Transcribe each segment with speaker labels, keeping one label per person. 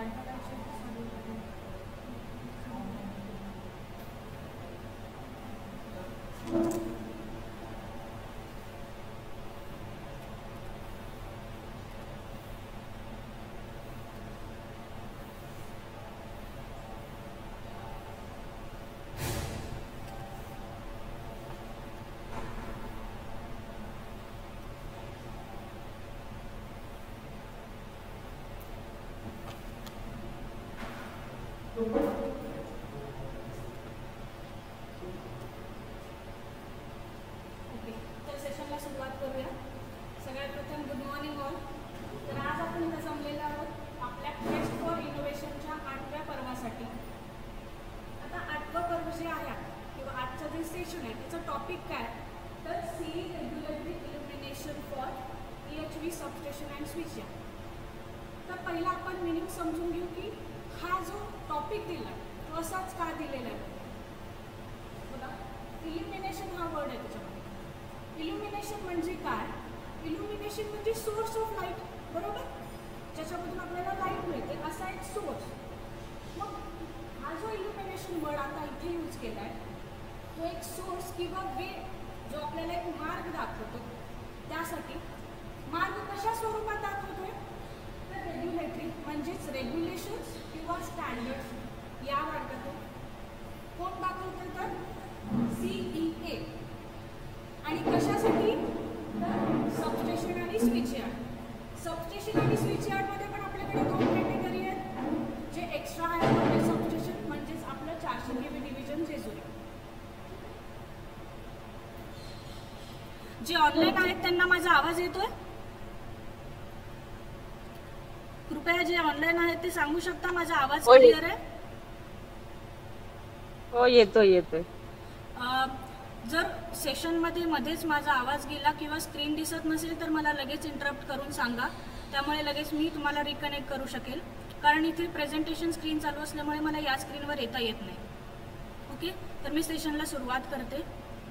Speaker 1: Okay, तर सेशनला सुरुवात करूया. सगळ्यात प्रथम गुड मॉर्निंग ऑल. तर आज आपण इथं जमलेलो आहोत आपल्या क्वेस्ट फॉर इनोव्हेशनच्या 8व्या पर्वासाठी. आता 8वं पर्व जे आहे किंवा आजचं जे सेशन आहे त्याचं टॉपिक काय, तर CE regulatory illumination for EHV substation and switch. तर पहिला आपण मिनिंग समजून घेऊ की हा जो टॉपिक दिला तो असाच का दिलेला आहे. बघा, इल्युमिनेशन हा वर्ड आहे त्याच्यामध्ये. इल्युमिनेशन म्हणजे काय? इल्युमिनेशन म्हणजे सोर्स ऑफ लाईट, बरोबर, ज्याच्यामधून आपल्याला लाईट मिळते असा एक सोर्स. मग हा जो इल्युमिनेशन वर्ड आता इथे यूज केला आहे तो एक सोर्स किंवा वे जो आपल्याला एक मार्ग दाखवतो. त्यासाठी मार्ग कशा स्वरूपात दाखवतोय, तर रेग्युलेटरी म्हणजेच रेग्युलेशन्स किंवा स्टँडर्ड्स या मार्गातून. कोण दाखवतोय, तर CEA. आणि कशासाठी, तर सबस्टेशन आणि स्विच यार्ड. सबस्टेशन आणि स्विच यार्डमध्ये पण आपल्याकडे 2 कॅटेगरी आहेत. जे एक्स्ट्रा हाय व्होल्टेज सबस्टेशन म्हणजेच आपलं 400 kV डिव्हिजन जेजुरी. जे ऑनलाईन आहेत त्यांना माझा आवाज येतोय? कृपया जे ऑनलाईन आहेत ते सांगू शकता माझा आवाज क्लिअर आहे?
Speaker 2: हो, येतोय.
Speaker 1: जर सेशनमध्ये मध्येच माझा आवाज गेला किंवा स्क्रीन दिसत नसेल तर मला लगेच इंटरप्ट करून सांगा. त्यामुळे लगेच मी तुम्हाला रिकनेक्ट करू शकेल, कारण इथे प्रेझेंटेशन स्क्रीन चालू असल्यामुळे मला या स्क्रीनवर येता येत नाही. ओके, तर मी सेशनला सुरुवात करते.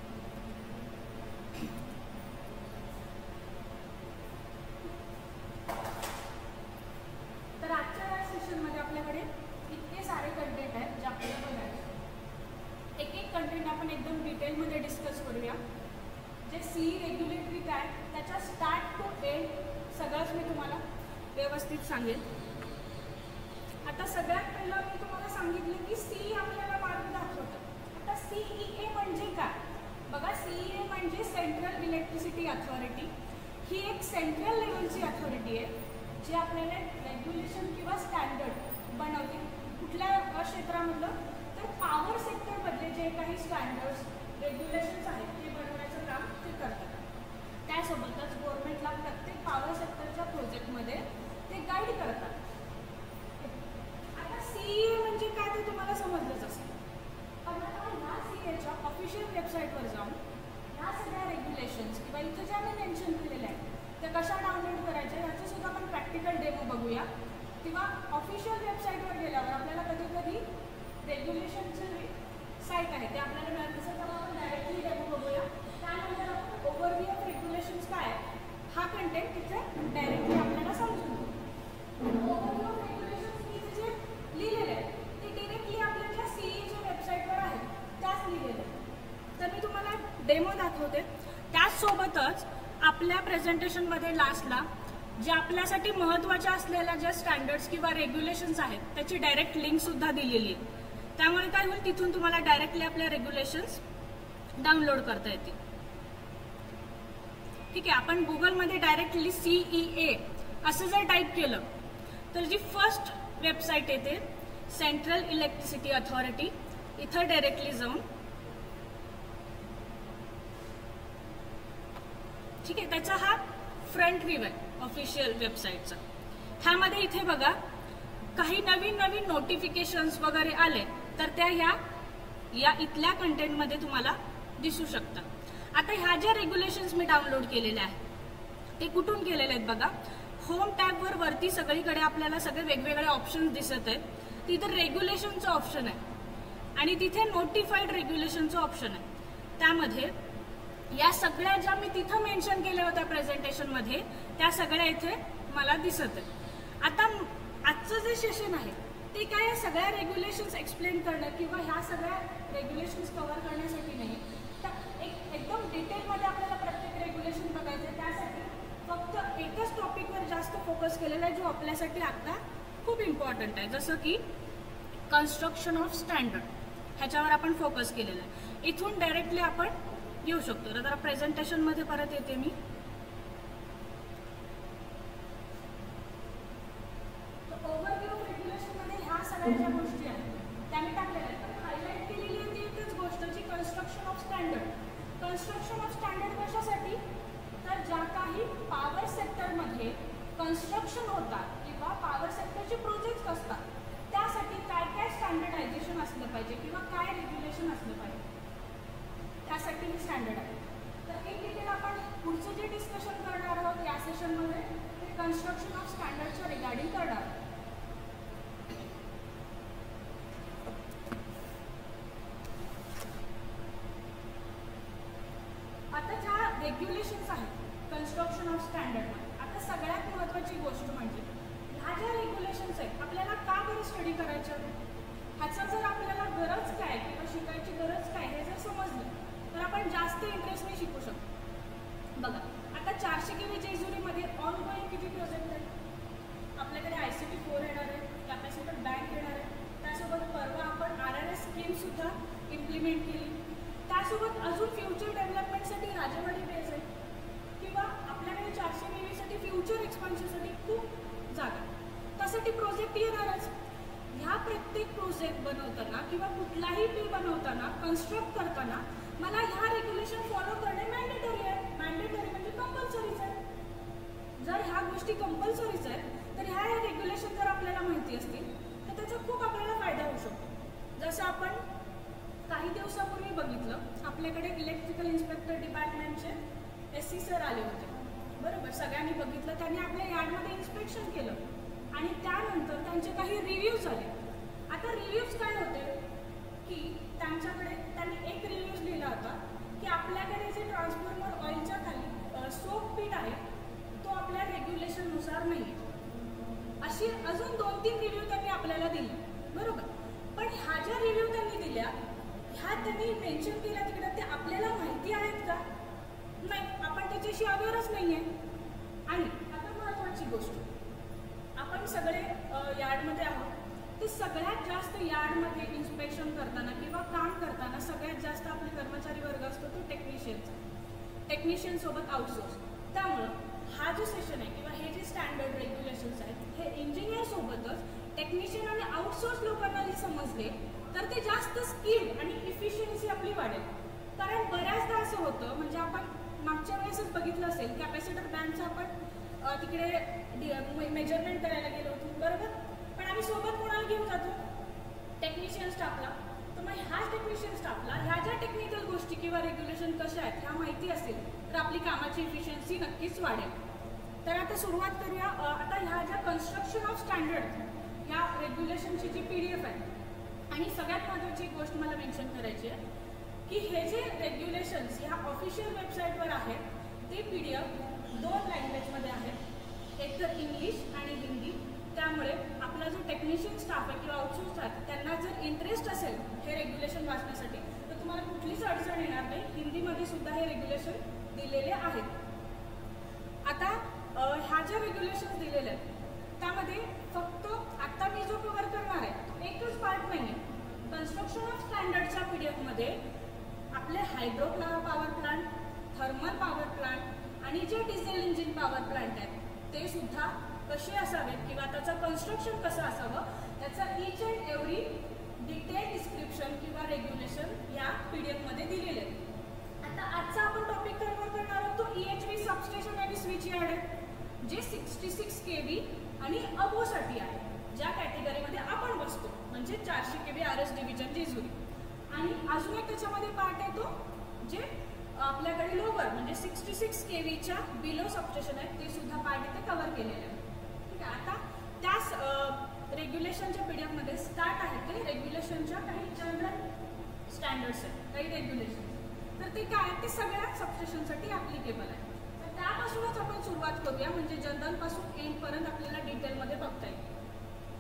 Speaker 1: तर आजच्या सेशनमध्ये आपल्याकडे इतके सारे कंटेंट आहेत जे आपल्याला बघायचे. एक कंटेंट आपण एकदम डिटेलमध्ये डिस्कस करूया. जे CE रेग्युलेटरी काय त्याच्या स्टार्ट टू एंड सगळंच मी तुम्हाला व्यवस्थित सांगेन. आता सगळ्यात पहिलं मी तुम्हाला सांगितलं की CE आपल्याला मार्ग दाखवतं. आता CEA म्हणजे काय, बघा, CEA म्हणजे सेंट्रल इलेक्ट्रिसिटी अथॉरिटी. ही एक सेंट्रल लेवलची अथॉरिटी आहे जी आपल्याला रेग्युलेशन किंवा स्टँडर्ड बनवते. कुठल्या क्षेत्रामधलं, तर पॉवर सेक्टरमधले जे काही स्टँडर्ड्स रेग्युलेशन्स आहेत ते बनवण्याचं काम ते करतात. त्यासोबतच गव्हर्नमेंटला प्रत्येक पॉवर सेक्टरच्या प्रोजेक्टमध्ये ते गाईड करतात. आता CEA म्हणजे काय ते तुम्हाला समजलंच असेल. पण आता ह्या CEAच्या ऑफिशियल वेबसाईटवर जाऊन ह्या सगळ्या रेग्युलेशन्स किंवा इथं ज्या मी मेन्शन केलेल्या आहेत त्या कशा डाउनलोड करायच्या याचं सुद्धा आपण प्रॅक्टिकल डेमो बघूया. किंवा ऑफिशियल वेबसाईटवर गेल्यावर आपल्याला कधी कधी रेग्युलेशनचे साईट आहे ते आपल्याला मिळत नसेल तर आपण डायरेक्टली डेमो बघूया. त्यानंतर आपण ओव्हरव्ह्यू ऑफ रेग्युलेशन्स काय आहे हा कंटेंट तिथे डायरेक्टली आपल्याला समजून घेऊ. ओव्हरव्ह्यू ऑफ रेग्युलेशन्स इथे जे लिहिलेले आहे ते डिरेक्टली आपल्या ज्या CEच्या वेबसाईटवर आहेत त्याच लिहिलेले आहेत. तर मी तुम्हाला डेमो दाखवते. त्याचसोबतच आपल्या प्रेझेंटेशनमध्ये लास्टला जे आपल्यासाठी महत्त्वाच्या असलेल्या ज्या स्टँडर्ड्स किंवा रेग्युलेशन्स आहेत त्याची डायरेक्ट लिंकसुद्धा दिलेली आहे. त्यामुळे काय होईल, तिथून तुम्हाला डायरेक्टली आपल्या रेग्युलेशन्स डाउनलोड करता येतील. ठीक आहे, आपण गुगलमध्ये डायरेक्टली CEA असं जर टाईप केलं तर जी फर्स्ट वेबसाईट येते सेंट्रल इलेक्ट्रिसिटी अथॉरिटी, इथं डायरेक्टली जाऊन, ठीक आहे, त्याचा हा फ्रंट व्ह्यू आहे ऑफिशियल वेबसाईटचा. ह्यामध्ये इथे बघा काही नवीन नोटिफिकेशन्स वगैरे आले तर त्या या इथल्या कंटेंटमध्ये तुम्हाला दिसू शकतात. आता ह्या ज्या रेग्युलेशन्स मी डाउनलोड केलेल्या आहेत ते कुठून केलेले आहेत बघा, होम टॅबवर वरती सगळीकडे आपल्याला सगळे वेगवेगळे ऑप्शन्स दिसत आहेत. तिथं रेग्युलेशनचं ऑप्शन आहे आणि तिथे नोटिफाईड रेग्युलेशनचं ऑप्शन आहे. त्यामध्ये या सगळ्या ज्या मी तिथं मेन्शन केल्या होत्या प्रेझेंटेशनमध्ये त्या सगळ्या इथे मला दिसत आहेत. आता आजचं जे सेशन आहे ते काय या सगळ्या रेग्युलेशन्स एक्सप्लेन करणं किंवा ह्या सगळ्या रेग्युलेशन्स कव्हर करण्यासाठी नाही, तर एकदम डिटेलमध्ये आपल्याला प्रत्येक रेग्युलेशन बघायचं आहे. त्यासाठी फक्त एकच टॉपिकवर जास्त फोकस केलेला आहे जो आपल्यासाठी आता खूप इम्पॉर्टंट आहे, जसं की कन्स्ट्रक्शन ऑफ स्टँडर्ड. ह्याच्यावर आपण फोकस केलेला आहे. इथून डायरेक्टली आपण येऊ शकतो. तर जरा प्रेझेंटेशनमध्ये परत येते मी. ओव्हरव्ह्यू ऑफ रेग्युलेशनमध्ये ह्या सगळ्या ज्या गोष्टी आहेत त्या मी टाकलेल्या आहेत, पण हायलाईट केलेली आहे ती एकच गोष्ट जी construction of standard. Construction of standard कशासाठी, तर ज्या काही पॉवर सेक्टरमध्ये कन्स्ट्रक्शन होतात किंवा पॉवर सेक्टरचे प्रोजेक्ट्स असतात त्यासाठी काय काय स्टँडर्डायझेशन असलं पाहिजे किंवा काय रेग्युलेशन असलं पाहिजे, त्यासाठी हे स्टँडर्ड आहे. तर एक डिटेल आपण पुढचं जे डिस्कशन करणार आहोत या सेशनमध्ये ते कन्स्ट्रक्शन ऑफ स्टँडर्डच्या रिगार्डिंग करणार आहोत. आता ज्या रेग्युलेशन्स आहेत कन्स्ट्रक्शन ऑफ स्टँडर्डमध्ये, आता सगळ्यात महत्त्वाची गोष्ट म्हणजे ह्या ज्या रेग्युलेशन्स आहेत आपल्याला का बरं स्टडी करायचं, ह्याचं जर आपल्याला गरज काय किंवा शिकायची गरज काय हे जर समजलं तर आपण जास्त इंटरेस्टने शिकू शकतो. बघा आता 400 kV जेजुरीमध्ये ऑन गोईंग किती प्रोजेक्ट आहेत. आपल्याकडे ICT 4 येणार आहे, कॅपॅसिटर बँक येणार आहे, त्यासोबत परवा आपण RRS स्कीमसुद्धा इम्प्लिमेंट केली, त्यासोबत अजून फ्युचर डेव्हलपमेंटसाठी राजेवाडी बेस आहे किंवा आपल्याकडे 400 kV साठी फ्युचर एक्सपान्शनसाठी खूप जागा, त्यासाठी प्रोजेक्ट येणारच. ह्या प्रत्येक प्रोजेक्ट बनवताना किंवा कुठलाही बी बनवताना कन्स्ट्रक्ट करताना मला ह्या रेग्युलेशन फॉलो करणे मॅन्डेटरी आहे. मॅन्डेटरी म्हणजे कंपल्सरीच आहे. जर ह्या गोष्टी कंपल्सरीच आहेत तर ह्या रेग्युलेशन जर आपल्याला माहिती असतील तर त्याचा खूप आपल्याला फायदा होऊ शकतो. जसं आपण काही दिवसापूर्वी बघितलं, आपल्याकडे इलेक्ट्रिकल इन्स्पेक्टर डिपार्टमेंटचे SC सर आले होते, बरोबर. सगळ्यांनी बघितलं, त्यांनी आपल्या यार्डमध्ये इन्स्पेक्शन केलं आणि त्यानंतर त्यांचे काही रिव्ह्यूज आले. आता रिव्ह्यूज काय होते की त्यांच्याकडे त्यांनी एक रिव्ह्यूज लिहिला होता की आपल्याकडे जे ट्रान्सफॉर्मर ऑइलच्या खाली सोप पीट आहे तो आपल्या रेग्युलेशननुसार नाही आहे. अशी अजून 2-3 रिव्ह्यू त्यांनी आपल्याला दिले, बरोबर. पण ह्या ज्या रिव्ह्यू त्यांनी दिल्या ह्या त्यांनी मेन्शन केल्या तिकडे ते आपल्याला माहिती आहेत का, नाही, आपण त्याच्याशी अवेअरच नाही आहे. आणि आता महत्त्वाची गोष्ट, आपण सगळे यार्डमध्ये आहोत, ते सगळ्यात जास्त यार्डमध्ये इन्स्पेक्शन करताना किंवा काम करताना सगळ्यात जास्त आपले कर्मचारी वर्ग असतो तो टेक्निशियनसोबत आउटसोर्स. त्यामुळं हा जो सेशन आहे किंवा हे जे स्टँडर्ड रेग्युलेशन्स आहेत हे इंजिनियरसोबतच टेक्निशियन आणि आउटसोर्स लोकांना जे समजले तर ते जास्त स्किल्ड आणि इफिशियन्सी आपली वाढेल. कारण बऱ्याचदा असं होतं, म्हणजे आपण मागच्या वेळेसच बघितलं असेल कॅपॅसिटर बँकचं आपण तिकडे मेजरमेंट करायला गेलो होतो, बरोबर. पण आम्ही सोबत कोणाला घेऊन जातो, टेक्निशियन स्टाफला. तर मग ह्याच टेक्निशियन स्टाफला ह्या ज्या टेक्निकल गोष्टी किंवा रेग्युलेशन कशा आहेत ह्या माहिती असेल तर आपली कामाची इफिशियन्सी नक्कीच वाढेल. तर आता सुरुवात करूया. आता ह्या ज्या कन्स्ट्रक्शन ऑफ स्टँडर्ड ह्या रेग्युलेशनची जी PDF आहे, आणि सगळ्यात महत्त्वाची एक गोष्ट मला मेन्शन करायची आहे की हे जे रेग्युलेशन्स ह्या ऑफिशियल वेबसाईटवर आहेत ते PDF 2 लँग्वेजमध्ये आहेत, एक तर इंग्लिश आणि हिंदी. त्यामुळे आपला जो टेक्निशियन स्टाफ आहे किंवा आउटसोर्स आहे त्यांना जर इंटरेस्ट असेल हे रेग्युलेशन वाचण्यासाठी तर तुम्हाला कुठलीच अडचण येणार नाही. हिंदीमध्ये सुद्धा हे रेग्युलेशन दिलेले आहेत. आता ह्या ज्या रेग्युलेशन्स दिलेल्या आहेत त्यामध्ये फक्त आता मी जो कव्हर करणार आहे तो एकच पार्ट नाही आहे. कन्स्ट्रक्शन ऑफ स्टँडर्डच्या PDF मध्ये आपले hydro power plant, thermal power plant आणि जे डिझेल इंजिन पॉवर प्लांट आहेत ते सुद्धा कसे असावेत किंवा त्याचं कन्स्ट्रक्शन कसं असावं त्याचं each and every detail description किंवा रेग्युलेशन या PDF मध्ये दिलेले आहे. आता आजचा आपण टॉपिक कव्हर करणार आहोत तो EHV सबस्टेशन आणि स्विच यार्ड आहे जे 66 kV आणि अबोसाठी आहे, ज्या कॅटेगरीमध्ये आपण बसतो, म्हणजे 400 kV RS डिव्हिजन जेजुरी. आणि अजून एक त्याच्यामध्ये पार्ट आहे तो जे आपल्याकडे लोवर म्हणजे 66 kVच्या बिलो सबस्टेशन आहेत ते सुद्धा पार्ट इथे कव्हर केलेले आहे. ठीक आहे. आता त्याच रेग्युलेशनच्या PDF मध्ये स्टार्ट आहे ते रेग्युलेशनच्या काही जनरल स्टँडर्ड्स आहेत, काही रेग्युलेशन. तर ते काय आहे ते सगळ्या सबस्टेशनसाठी ॲप्लिकेबल आहे. त्यापासूनच आपण सुरुवात करूया, म्हणजे जनरलपासून एंडपर्यंत आपल्याला डिटेलमध्ये बघता येईल.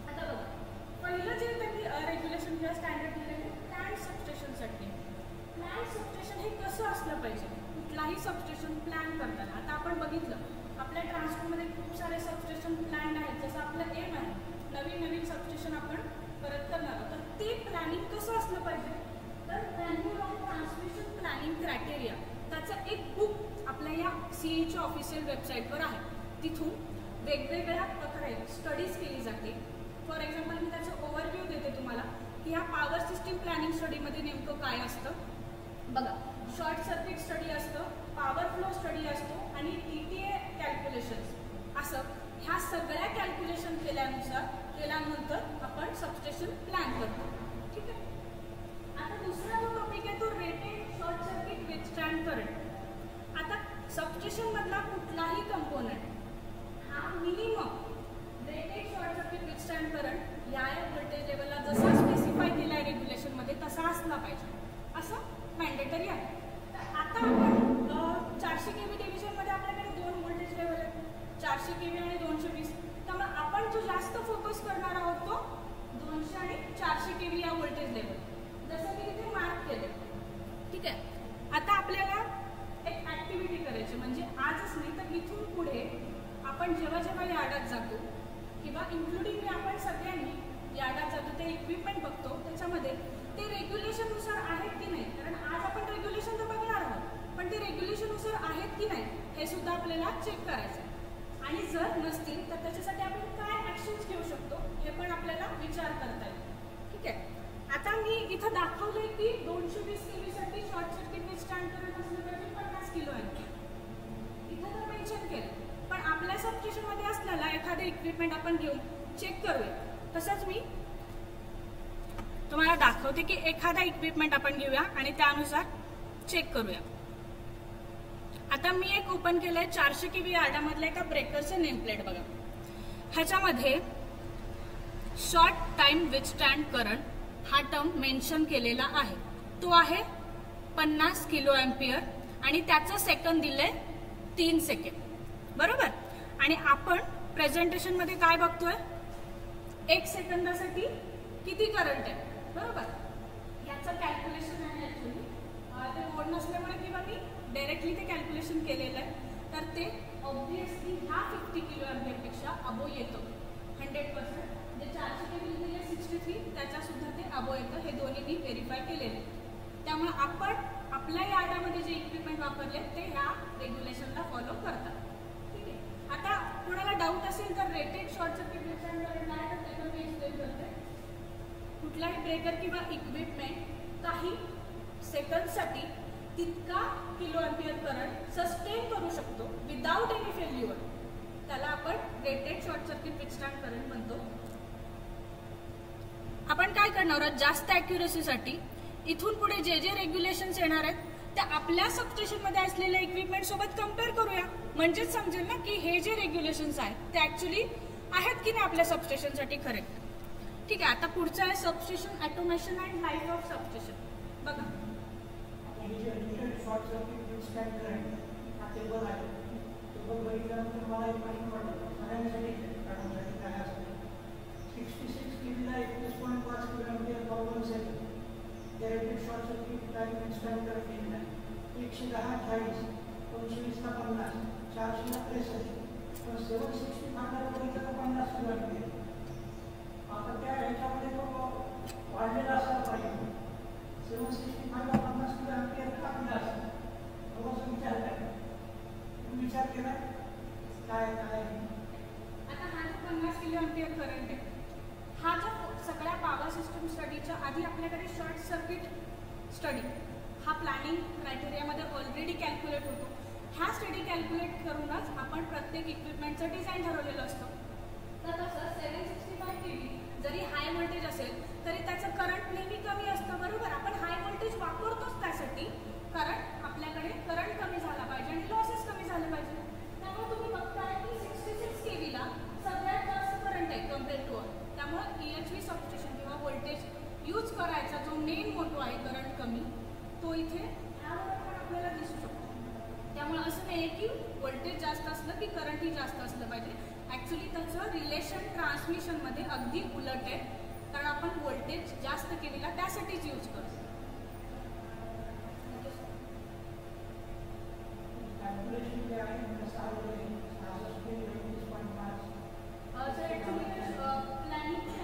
Speaker 1: नवीन सबस्टेशन आपण परत करणार आहोत. तर ते प्लॅनिंग कसं असलं पाहिजे, तर manual of transmission planning criteria त्याचं एक बुक आपल्या या CEच्या ऑफिशियल वेबसाईटवर आहे. तिथून वेगवेगळ्या प्रकारे स्टडीज केली जाते. फॉर एक्झाम्पल मी त्याचं ओव्हरव्ह्यू देते तुम्हाला की ह्या पॉवर सिस्टीम प्लॅनिंग स्टडीमध्ये नेमकं काय असतं. बघा, शॉर्ट सर्किट स्टडी असतं, पॉवर फ्लो स्टडी असतो आणि TTA कॅल्क्युलेशन्स. असं ह्या सगळ्या कॅल्क्युलेशन केल्यानंतर आपण सबस्टेशन प्लॅन करतो. ठीक आहे. आता दुसरा जो टॉपिक आहे तो rated short circuit withstand current. आता सबस्टेशन मधला कुठलाही कंपोनंट हा minimum rated short circuit withstand current या व्होल्टेज लेवलला जसा स्पेसिफाय केला आहे रेग्युलेशनमध्ये तसा असला पाहिजे, असं मॅन्डेटरी आहे. आता आपण 400 kV डिव्हिजनमध्ये आपल्याकडे 2 व्होल्टेज लेवल आहेत, 400 kV आणि 220. त्यामुळे आपण जो जास्त फोकस करणार आहोत तो 200 आणि 400 kV या व्होल्टेज लेवल, जसं की इथे मार्क केले. ठीक आहे. आता आपल्याला एक ॲक्टिव्हिटी करायची, म्हणजे आजच नाही तर इथून पुढे आपण जेव्हा जेव्हा यार्डात जातो किंवा इन्क्लुडिंग आपण सगळ्यांनी यार्डात जातो ते इक्विपमेंट बघतो, त्याच्यामध्ये ते रेग्युलेशननुसार आहेत की नाही. कारण आज आपण रेग्युलेशन तर बघणार आहोत, पण ते रेग्युलेशननुसार आहेत की नाही हे सुद्धा आपल्याला चेक करायचं. आणि जर नसतील तर त्याच्यासाठी आपण काय ॲक्शन्स घेऊ शकतो हे पण आपल्याला विचार करता येईल. ठीक आहे. आता मी इथं दाखवलंय की 220 kV साठी शॉर्ट सर्किट विथस्टँड करंट असलं पाहिजे 50 किलो अँपिअर. इथं तर मेन्शन केलं, पण आपल्या सबस्टेशनमध्ये असलेला एखादं इक्विपमेंट आपण घेऊन चेक करूया. तसंच मी तुम्हाला दाखवते की एखादा इक्विपमेंट आपण घेऊया आणि त्यानुसार चेक करूया. आता मी एक ओपन केलंय 400 kV यार्डामधलं एका ब्रेकरचे नेमप्लेट. बघा, ह्याच्यामध्ये शॉर्ट टाइम विथस्टँड करंट हा टर्म मेन्शन केलेला आहे. तो आहे 50 किलो अँपिअर आणि त्याचं सेकंद दिलंय 3 सेकंड. बरोबर. आणि आपण प्रेझेंटेशन मध्ये काय बघतोय, 1 सेकंदासाठी किती करंट आहे. बरोबर. याचं कॅल्क्युलेशन आहे ॲक्च्युली, ते बोर्ड नसल्यामुळे किंवा मी डायरेक्टली ते कॅल्क्युलेशन केलेलं आहे. तर ते ऑब्व्हियसली ह्या 50 किलो अँपिअरपेक्षा अबो येतं 100%. जे 400 kV दिले 63 त्याच्यासुद्धा ते अबो येतं. हे दोन्ही मी व्हेरीफाय केलेले. त्यामुळे आपण आपल्या यार्डामध्ये जे इक्विपमेंट वापरले ते ह्या रेग्युलेशनला फॉलो करतात. ठीक आहे. आता कोणाला डाऊट असेल तर rated short circuit withstand current काय तर ते पण मी एक्सप्लेन करते. कुठलाही ब्रेकर किंवा इक्विपमेंट काही सेकंडसाठी तितका किलो अँपिअर करंट सस्टेन करू शकतो विदाउट एनी फेल्युअर, त्याला आपण rated short circuit withstand current म्हणतो. आपण काय करणार आहोत, जास्त ॲक्युरेसीसाठी इथून पुढे जे जे रेग्युलेशन्स येणार आहेत त्या आपल्या सबस्टेशनमध्ये असलेल्या इक्विपमेंट सोबत कम्पेअर करूया. म्हणजेच समजेल ना की हे जे रेग्युलेशन्स आहेत ते ॲक्च्युली आहेत की नाही आपल्या सबस्टेशनसाठी करेक्ट. ठीक आहे. आता पुढचं आहे substation automation and life of substation. बघा,
Speaker 2: शॉर्ट सर्किट विथस्टँड करंट हा टेबल आहे. टेबल बघितल्यानंतर मला एक माहिती पडलं सगळ्यांसाठी काय असतं. 66 kV ला 21.5 kilo ampere per 1 second. Rated short circuit time withstand current केलेला आहे 110 40, 220 ला 50, 400 ला 63, पण 765 ला बघितलं तर 50 किलो अँपिअर. आता त्या ह्याच्यामध्ये तो वाढलेला असला पाहिजे. 765 ला 50 किलो अँपिअर का दिला असेल थोडासा विचार करा. तुम्ही विचार केला काय काय.
Speaker 1: आता हा जो 50 किलो अँपिअर करंट आहे हा जो सगळ्या पॉवर सिस्टम स्टडीच्या आधी आपल्याकडे शॉर्ट सर्किट स्टडी हा प्लॅनिंग क्रायटेरियामध्ये ऑलरेडी कॅल्क्युलेट होतो. हा स्टडी कॅल्क्युलेट करूनच आपण प्रत्येक इक्विपमेंटचं डिझाईन ठरवलेलं असतं. तर तसं 765 kV जरी हाय व्होल्टेज असेल तरी त्याचं करंट नेहमी कमी असतं. बरोबर. आपण हाय व्होल्टेज वापरतोच त्यासाठी, कारण आपल्याकडे करंट कमी झाला पाहिजे आणि लॉसेस कमी झाले पाहिजे. त्यामुळे तुम्ही बघताय की 66 kV ला सगळ्यात जास्त करंट आहे कम्पेअर टू. त्यामुळे EHV सबस्टेशन किंवा व्होल्टेज यूज करायचा जो मेन मोटो आहे करंट कमी, तो इथे ह्यावर पण आपल्याला दिसू शकतो. त्यामुळे असं नाही की व्होल्टेज जास्त असलं की करंटही जास्त असलं पाहिजे. ॲक्च्युली त्याचं रिलेशन ट्रान्समिशनमध्ये अगदी उलट आहे, कारण आपण व्होल्टेज जास्त केलेला त्यासाठीच यूज करतो. Sir actually planning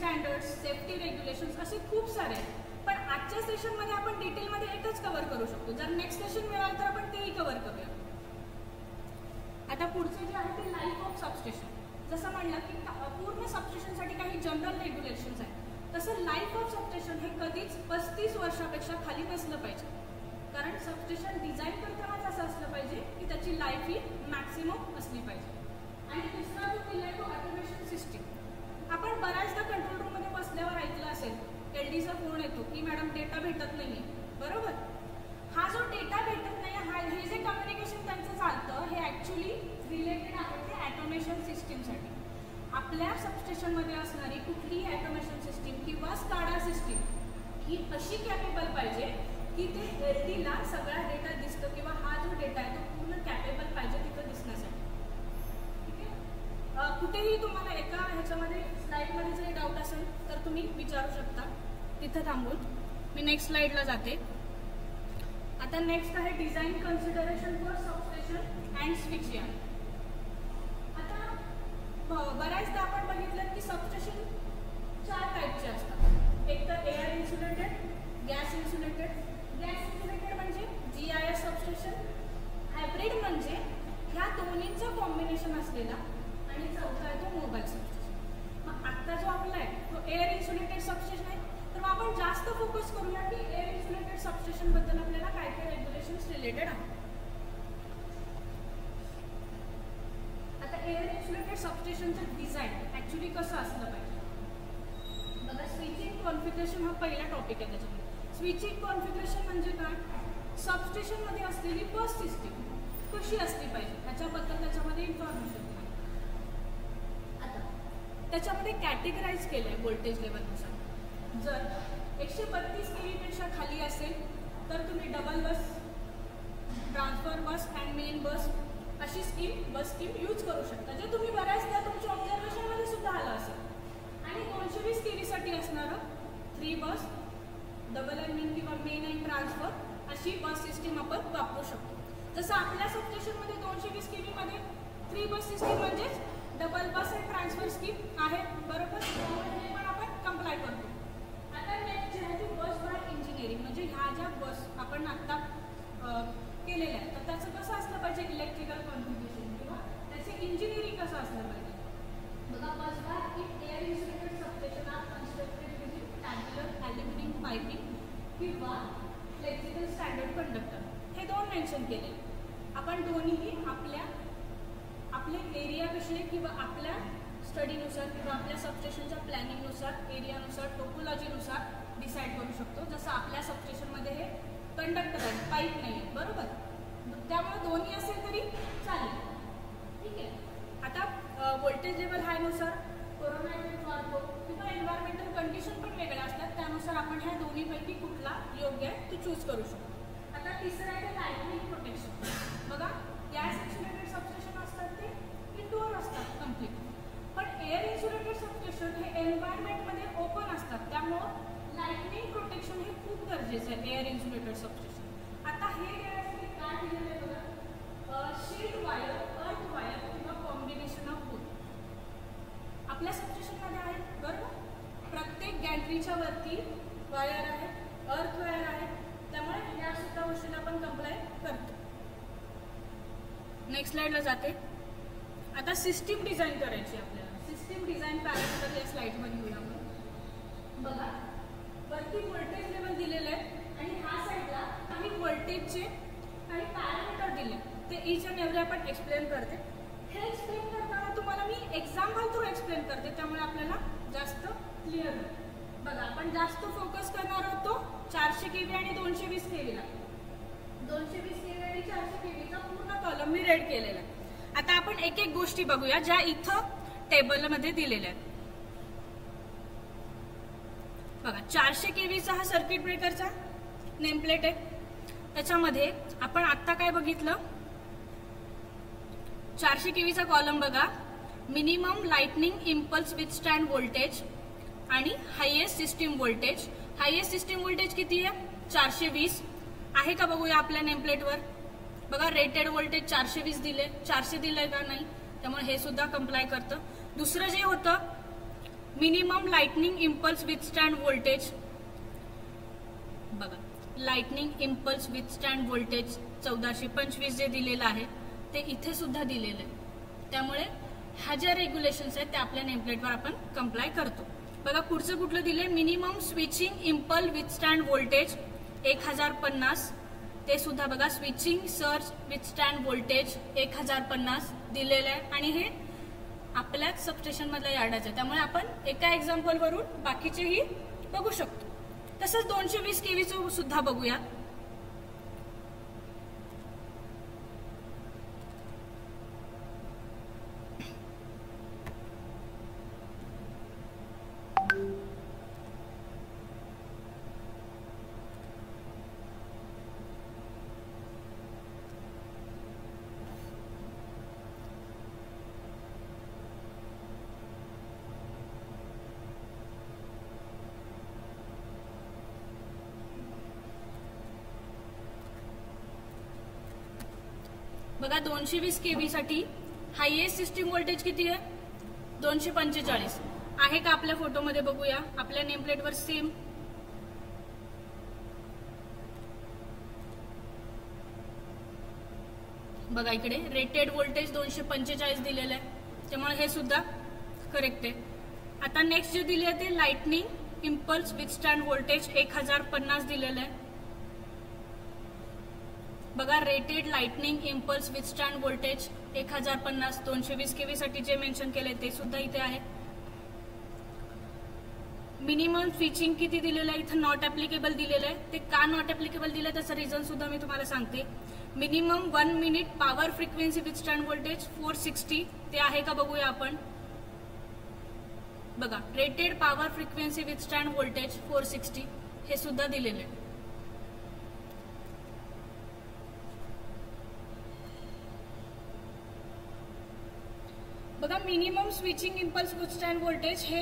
Speaker 1: standards, safety regulations असे खूप सारे आहेत. पण आजच्या सेशनमध्ये आपण डिटेलमध्ये एकच कव्हर करू शकतो. जर नेक्स्ट सेशन मिळालं तर आपण तेही कव्हर करूया. आता पुढचे जे आहे ते लाईफ ऑफ सबस्टेशन. जसं म्हणलं की पूर्ण सबस्टेशनसाठी काही जनरल रेग्युलेशन्स आहेत, तसं लाईफ ऑफ सबस्टेशन हे कधीच 35 वर्षापेक्षा खाली नसलं पाहिजे. कारण सबस्टेशन डिझाईन करतानाच असं असलं पाहिजे की त्याची लाईफ ही मॅक्सिमम असली पाहिजे. आणि दुसरा जो दिला आहे तो ऑटोमेशन सिस्टीम. आपण बऱ्याचदा कंट्रोल रूममध्ये बसल्यावर ऐकलं असेल LDचा फोन येतो की मॅडम डेटा भेटत नाही आहे, बरोबर. हा जो डेटा भेटत नाही हे जे कम्युनिकेशन त्यांचं चालतं हे ॲक्च्युली रिलेटेड आहे ते ॲटोमेशन सिस्टीमसाठी. आपल्या सबस्टेशनमध्ये असणारी कुठलीही ॲटोमेशन सिस्टीम किंवा स्काडा सिस्टीम ही अशी कॅपेबल पाहिजे की ते LDला सगळा डेटा दिसतं किंवा हा जो डेटा आहे तो पूर्ण कॅपेबल पाहिजे तिथं दिसण्यासाठी. ठीक आहे. कुठेही तुम्हाला एका ह्याच्यामध्ये स्लाईडमध्ये जरी डाऊट असेल तर तुम्ही विचारू शकता. तिथं थांबून मी नेक्स्ट स्लाईडला जाते. आता नेक्स्ट आहे design consideration for substation and switchyard. आता बऱ्याचदा आपण बघितलं की सबस्टेशन 4 टाईपचे असतात. एक तर air insulated, gas insulated. Gas insulated म्हणजे GIS सबस्टेशन. हायब्रिड म्हणजे ह्या दोन्हींचं कॉम्बिनेशन असलेला. आणि चौथा आहे तो मोबाईल सबस्टेशन. मग आत्ता जो आपला आहे तो एअर इन्सुलेटेड सबस्टेशन आहे. तर मग आपण जास्त फोकस करूया की एअर इन्सुलेटेड सबस्टेशनबद्दल आपल्याला काय काय रेग्युलेशन्स रिलेटेड आहेत. आता एअर इन्सुलेटेड सबस्टेशनचं डिझाईन ॲक्च्युली कसं असलं पाहिजे बघा. स्विचिंग कॉन्फिगरेशन हा पहिला टॉपिक आहे त्याच्यामध्ये. स्विचिंग कॉन्फिगरेशन म्हणजे काय, सबस्टेशनमध्ये असलेली बस सिस्टीम कशी असली पाहिजे ह्याच्याबद्दल त्याच्यामध्ये इन्फॉर्मेशन आहे. आता त्याच्यामध्ये कॅटेगराईज केलं आहे व्होल्टेज लेवलनुसार. जर 132 kV खाली असेल तर तुम्ही double bus, transfer bus and main bus अशी बस स्कीम यूज करू शकता, जे तुम्ही बऱ्याचदा तुमच्या ऑब्झर्वेशनमध्ये सुद्धा आलं असेल. आणि 220 kV साठी असणारं 3 बस, डबल अँड मेन किंवा मेन अँड ट्रान्सफर अशी बस सिस्टीम आपण वापरू शकतो. जसं आपल्या सबस्टेशनमध्ये 220 kV मध्ये 3 बस सिस्टीम म्हणजेच double bus and transfer scheme आहे, बरोबर. हे पण आपण कंप्लाय करतो. आता नेक्स्ट जे आहे ती बस बाय इंजिनिअरिंग म्हणजे ह्या ज्या बस आपण आत्ता केलेल्या आहेत तर त्याचं कसं असलं पाहिजे इलेक्ट्रिकल कॉन्फिगरेशन किंवा त्याचे इंजिनिअरिंग कसं असलं पाहिजे बघा. Bus by in air insulated substation are constructed with tubular aluminium piping किंवा फ्लेक्सिबल स्टँडर्ड कंडक्टर. हे 2 मेन्शन केले. आपण दोन्हीही आपल्या एरियाविषयी किंवा आपल्या स्टडीनुसार किंवा आपल्या सबस्टेशनच्या प्लॅनिंगनुसार, एरियानुसार, टोपोलॉजीनुसार डिसाईड करू शकतो. जसं आपल्या सबस्टेशनमध्ये हे कंडक्टर आहे, पाईप नाही आहे, बरोबर. त्यामुळे दोन्ही असेल तरी चालेल. ठीक आहे. आता व्होल्टेज लेवल हायनुसार कोरोना वाढतो किंवा एन्व्हायरमेंटल कंडिशन पण वेगळ्या असतात, त्यानुसार आपण ह्या दोन्हीपैकी कुठला योग्य आहे तो चूज करू शकतो. आता तिसरं आहे लाइटनिंग प्रोटेक्शन. बघा गॅस इन्सुलेटेड सबस्टेशन असतात ते इनडोअर असतात कम्प्लीट, पण एअर इन्सुलेटेड सबस्टेशन हे एन्व्हायरमेंटमध्ये ओपन असतात, त्यामुळं लाइटनिंग प्रोटेक्शन हे खूप गरजेचं आहे एअर इन्सुलेटेड सबस्टेशन. आता हे घेण्यासाठी काय दिलेलं आहे बघा, शील्ड वायर, अर्थ वायर किंवा कॉम्बिनेशन ऑफ बोथ आपल्या सबस्टेशनमध्ये आहे, बरोबर. प्रत्येक गॅन्ट्रीच्या वरती वायर आहे, अर्थ वायर आहे, त्यामुळे या सुद्धा गोष्टीला आपण कंप्लाय करतो. नेक्स्ट स्लाइडला जाते. आता सिस्टीम डिझाईन करायची आपल्याला. सिस्टीम डिझाईन पॅरामीटर या स्लाइडमध्ये घेऊया आपण. बघा वरती व्होल्टेज लेवल दिलेलं आहे आणि ह्या साईडला काही व्होल्टेजचे काही पॅरामीटर दिले, ते इच अँड एव्हरी आपण एक्सप्लेन करते. हे एक्सप्लेन करताना तुम्हाला मी एक्झाम्पल थ्रू एक्सप्लेन करते, त्यामुळे आपल्याला जास्त क्लिअर होईल. बघा आपण जास्त फोकस करणार होतो 400 kV आणि 220 kV ला. 220 kV आणि 400 kV चा पूर्ण कॉलम मी रेड केलेला आहे. आता आपण एक एक गोष्टी बघूया ज्या इथं टेबलमध्ये दिलेल्या आहेत. बघा 400 kV चा हा सर्किट ब्रेकरचा नेमप्लेट आहे. त्याच्यामध्ये आपण आत्ता काय बघितलं, 400 kV चा कॉलम बघा, minimum lightning impulse withstand voltage आणि highest system voltage. Highest system voltage किती आहे 420 आहे का बघूया आपल्या नेमप्लेटवर. बघा रेटेड व्होल्टेज 420 दिले, 400 दिलंय का नाही, त्यामुळे हे सुद्धा कंप्लाय करतं. दुसरं जे होतं minimum lightning impulse withstand voltage, बघा लाइटनिंग इम्पल्स विथस्टँड व्होल्टेज 1425 जे दिलेलं आहे ते इथे सुद्धा दिलेलं आहे. त्यामुळे ह्या ज्या रेग्युलेशन्स आहेत त्या आपल्या नेमप्लेटवर आपण कंप्लाय करतो. बघा पुढचं कुठलं दिलंय, minimum switching impulse withstand voltage 1050, ते सुद्धा बघा स्विचिंग सर्ज विथस्टँड व्होल्टेज 1050 दिलेलं आहे आणि हे आपल्याच सबस्टेशन मधल्या यार्डाचं आहे. त्यामुळे आपण एका एक्झाम्पल वरून बाकीचेही बघू शकतो. तसंच 220 केव्हीचं सुद्धा बघूया. बघा 220 केव्ही साठी हायएस्ट सिस्टीम व्होल्टेज किती आहे, 245 आहे का आपल्या फोटोमध्ये बघूया. आपल्या नेमप्लेटवर सेम बघा इकडे रेटेड व्होल्टेज 245 दिलेलं आहे, त्यामुळे हे सुद्धा करेक्ट आहे. आता नेक्स्ट जे दिले आहे ते लाइटनिंग इम्पल्स विथस्टँड व्होल्टेज 1050 दिलेलं आहे. बघा rated lightning impulse withstand voltage 1050 220 kV साठी जे मेन्शन केलंय ते सुद्धा इथे आहे. मिनिमम स्विचिंग किती दिलेलं आहे, इथं नॉट ऍप्लिकेबल दिलेलं आहे. ते का नॉट ऍप्लिकेबल दिलंय त्याचं रिझन सुद्धा मी तुम्हाला सांगते. Minimum 1 minute power frequency withstand voltage 460 ते आहे का बघूया आपण. बघा rated power frequency withstand voltage 460 हे सुद्धा दिलेलं आहे. बघा minimum switching impulse withstand voltage हे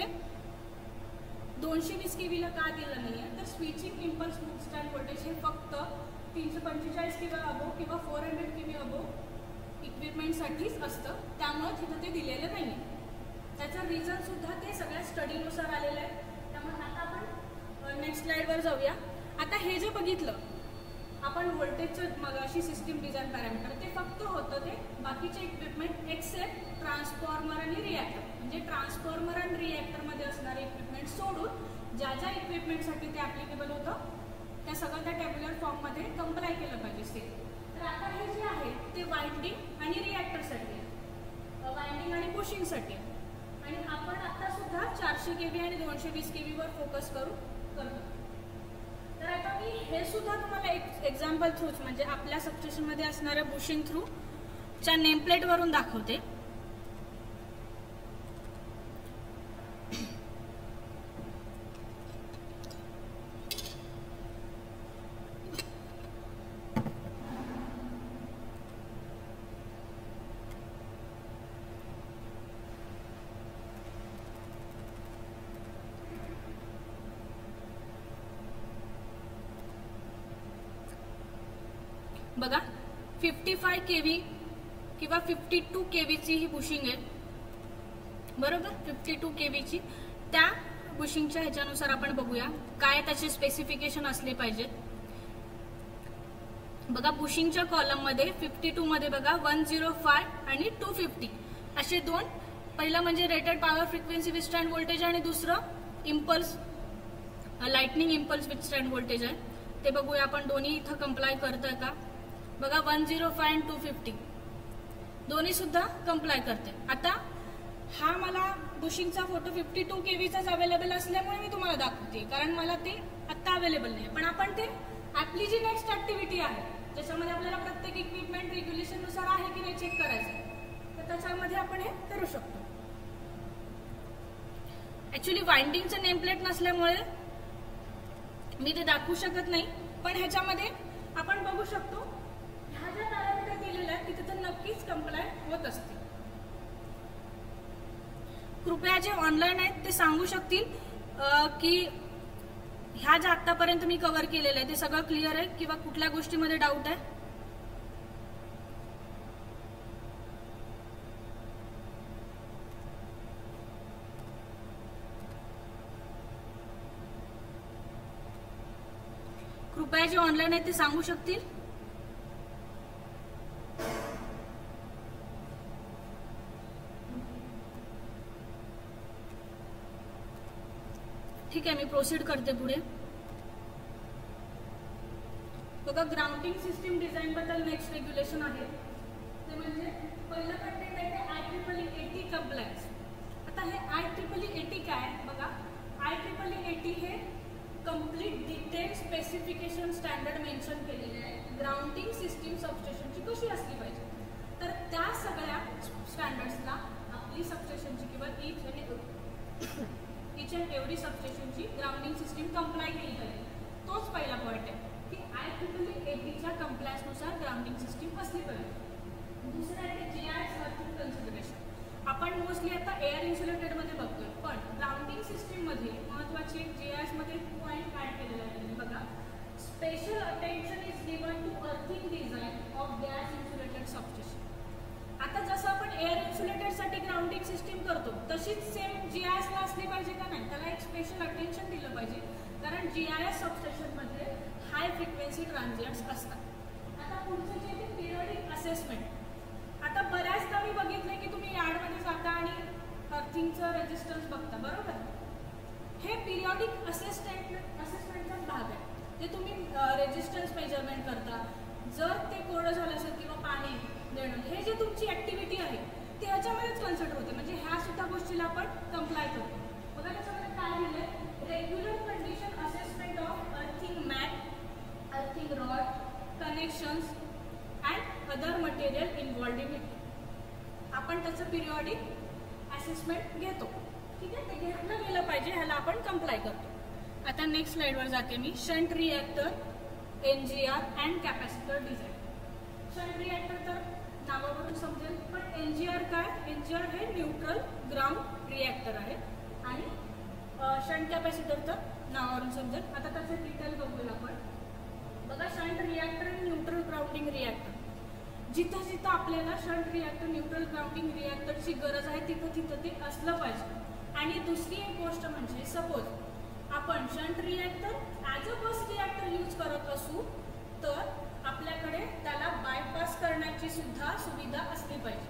Speaker 1: 220 केव्हीला का दिलं नाहीये, तर स्विचिंग इम्पल्स विथस्टँड व्होल्टेज हे फक्त 345 केव्ही अबो किंवा 400 केव्ही अबो इक्विपमेंटसाठीच असतं. त्यामुळे तिथं ते दिलेलं नाहीये. त्याचं रिझन सुद्धा ते सगळ्या स्टडीनुसार आलेलं आहे. त्यामुळे आता आपण नेक्स्ट स्लाइडवर जाऊया. आता हे जे बघितलं आपण व्होल्टेजचं मगाशी सिस्टीम डिझाईन पॅरामीटर ते फक्त होतं ते बाकीचे इक्विपमेंट एक्सेप्ट ट्रान्सफॉर्मर आणि रिॲक्टर, म्हणजे ट्रान्सफॉर्मर आणि रिॲक्टरमध्ये असणारे इक्विपमेंट सोडून ज्या ज्या इक्विपमेंटसाठी ते ॲप्लिकेबल होतं त्या सगळं त्या टेब्युलर फॉर्ममध्ये कंप्लाय केलं पाहिजे सेम. तर आता हे जे आहे ते वाइंडिंग आणि रिॲक्टरसाठी आहे, वाइंडिंग आणि पुशिंगसाठी आहे. आणि आपण आता सुद्धा 400 केव्ही आणि 220 केव्हीवर फोकस करतो. तर आता मी हे सुद्धा तुम्हाला एक एक्झाम्पल थ्रूच म्हणजे आपल्या सबस्टेशनमध्ये असणाऱ्या बुशिंग थ्रूच्या नेमप्लेटवरून दाखवते. बघा 55 केव्ही किंवा 52 केव्हीची ही बुशिंग आहे बरोबर. 52 केव्हीची त्या बुशिंगच्या ह्याच्यानुसार आपण बघूया काय त्याचे स्पेसिफिकेशन असले पाहिजेत. बघा बुशिंगच्या कॉलम मध्ये 52 मध्ये बघा 105 आणि 250 असे दोन, पहिला म्हणजे rated power frequency withstand voltage आणि दुसरं impulse lightning impulse withstand voltage आहे. ते बघूया आपण दोन्ही इथं कंप्लाय करतोय का. बघा 105 आणि 250 दोन्ही सुद्धा कंप्लाय करते. आता हा मला बुशिंगचा फोटो 52 केव्हीचाच अवेलेबल असल्यामुळे मी तुम्हाला दाखवते, कारण मला ते आत्ता अवेलेबल नाही. पण आपण ते आपली जी नेक्स्ट ऍक्टिव्हिटी आहे ज्याच्यामध्ये आपल्याला प्रत्येक इक्विपमेंट रेग्युलेशननुसार आहे की नाही चेक करायचं, तर त्याच्यामध्ये आपण हे करू शकतो. ऍक्च्युली वाइंडिंगचं नेमप्लेट नसल्यामुळे मी ते दाखवू शकत नाही, पण ह्याच्यामध्ये आपण बघू शकतो ह्या ज्या पॅरामीटर दिलेल्या आहेत तिथे तर नक्कीच कंप्लाय होत असतील. कृपया जे ऑनलाईन आहेत ते सांगू शकतील की ह्या ज्या आतापर्यंत मी कव्हर केलेलं आहे ते सगळं क्लिअर आहे किंवा कुठल्या गोष्टीमध्ये डाऊट आहे. कृपया जे ऑनलाईन आहेत ते सांगू शकतील? ठीक आहे, मी प्रोसीड करते पुढे. बघा, ग्राउंडिंग सिस्टीम डिझाईन बद्दल नेक्स्ट रेग्युलेशन आहे ते म्हणजे पहिलं कंटेंट आहे ते IEEE 80 कंप्लायन्स. आता हे IEEE 80 काय बघा, IEEE 80 हे complete detail specification standard mention केलेले आहे ग्राउंडिंग सिस्टीम सबस्टेशनची कशी असली पाहिजे. तर त्या सगळ्या स्टँडर्ड्सला आपली सबस्टेशनची किंवा इच अँड एव्हरी सबस्टेशनची ग्राउंडिंग सिस्टीम कंप्लाय केली पाहिजे. तोच पहिला पॉईंट आहे की IEEE 80च्या कंप्लायन्सनुसार ग्राउंडिंग सिस्टीम असली पाहिजे. दुसरं आहे GIS अर्थिंग कन्सिडरेशन. आपण मोस्टली आता एअर इन्सुलेटेडमध्ये बघतोय, पण ग्राउंडिंग सिस्टीममध्ये महत्त्वाचे GISमध्ये पॉईंट ॲड केलेला आहे बघा. Special attention is given to earthing design of gas insulated substation. आता जसं आपण एअर इन्सुलेटेडसाठी ग्राउंडिंग सिस्टीम करतो तशीच सेम GISला असली पाहिजे का नाही, त्याला एक स्पेशल अटेन्शन दिलं पाहिजे, कारण GIS सबस्टेशनमध्ये हाय फ्रिक्वेन्सी ट्रान्झिएंट्स असतात. आता पुढचं जे आहे पिरियडिक असेसमेंट. आता बऱ्याचदा मी बघितलं की तुम्ही यार्डमध्ये जाता आणि अर्थिंगचं रेजिस्टन्स बघता, बरोबर. हे पिरियडिक असेसमेंटचा भाग आहे. ते तुम्ही रेजिस्टन्स मेजरमेंट करता, जर ते कोरडं झालं असेल किंवा पाणी देणं, हे जे तुमची ॲक्टिव्हिटी आहे ते ह्याच्यामध्येच कन्सिडर होते, म्हणजे ह्या सुद्धा गोष्टीला आपण कंप्लाय करतो. बघा त्याच्यामध्ये काय दिलं आहे, regular condition assessment of earthing mat, earthing rod, connections and other material involved in it. आपण त्याचं पिरियॉडिक असेसमेंट घेतो, ठीक आहे. ते घेतलं गेलं पाहिजे, ह्याला आपण कंप्लाय करतो. आता नेक्स्ट स्लाइडवर जाते मी. Shunt reactor, NGR and capacitor design. Shunt reactor तर नावावरून समजेल, पण NGR काय, NGR हे न्यूट्रल ग्राउंड रिॲक्टर आहे आणि शंट कॅपॅसिटर तर नावावरून समजेल. आता त्याचं डिटेल बघूया आपण. बघा, शंट रिॲक्टर आणि न्यूट्रल ग्राउंडिंग रिॲक्टर. जिथं जिथं आपल्याला शंट रिॲक्टर, न्यूट्रल ग्राउंडिंग रिॲक्टरची गरज आहे तिथं तिथं ते असलं पाहिजे. आणि दुसरी एक गोष्ट म्हणजे सपोज आपण shunt reactor as a bus reactor use करत असू तर आपल्याकडे त्याला बायपास करण्याची सुद्धा सुविधा असली पाहिजे.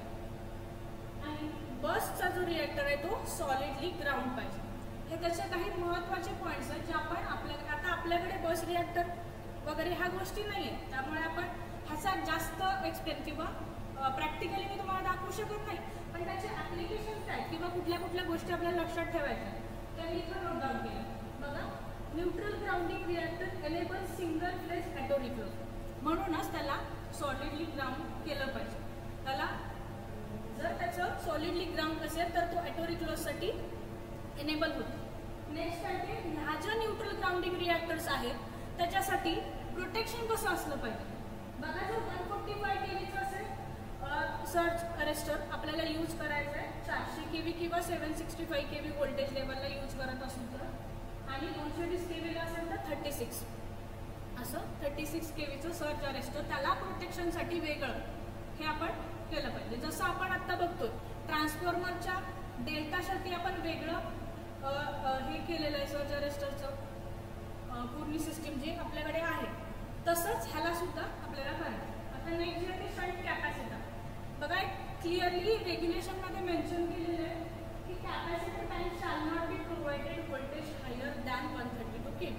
Speaker 1: आणि बसचा जो रिॲक्टर आहे तो सॉलिडली ग्राउंड पाहिजे. हे त्याचे काही महत्त्वाचे पॉईंट्स आहेत जे आपण आता आपल्याकडे बस रिॲक्टर वगैरे ह्या गोष्टी नाही आहेत, त्यामुळे आपण ह्याचा जास्त एक्सप्लेन किंवा प्रॅक्टिकली मी तुम्हाला दाखवू शकत नाही, पण त्याचे ॲप्लिकेशन्स आहेत किंवा कुठल्या कुठल्या गोष्टी आपल्याला लक्षात ठेवायच्या आहेत त्या मी इथं नोट डाऊन केल्या. बघा, neutral grounding reactor enable single phase autoreclose, म्हणूनच त्याला सॉलिडली ग्राउंड केलं पाहिजे. त्याला जर त्याचं सॉलिडली ग्राउंड असेल तर तो ॲटोरिक्लोजसाठी एनेबल होतो. नेक्स्ट आहे ह्या ज्या न्यूट्रल ग्राउंडिंग रिॲक्टर्स आहेत त्याच्यासाठी प्रोटेक्शन कसं असलं पाहिजे. बघा, जर 145 kVचं असेल सर्ज अरेस्टर आपल्याला यूज करायचं आहे 400 kV किंवा 765 kV व्होल्टेज लेवलला यूज करत असू तर, आणि 220 kVला असेल तर 36 असं 36 kVचं सर्ज अरेस्टर, त्याला प्रोटेक्शनसाठी वेगळं हे आपण केलं पाहिजे. जसं आपण आत्ता बघतो ट्रान्सफॉर्मरच्या डेल्टासाठी आपण वेगळं हे केलेलं आहे सर्ज अरेस्टरचं पूर्ण सिस्टीम जे आपल्याकडे आहे, तसंच ह्याला सुद्धा आपल्याला करायचं. आता नेक्स्ट जे आहे शंट कॅपॅसिटर. बघा, क्लिअरली रेग्युलेशनमध्ये मेन्शन केलेलं आहे की capacitor bank shall not be provided voltage higher than 132 kV.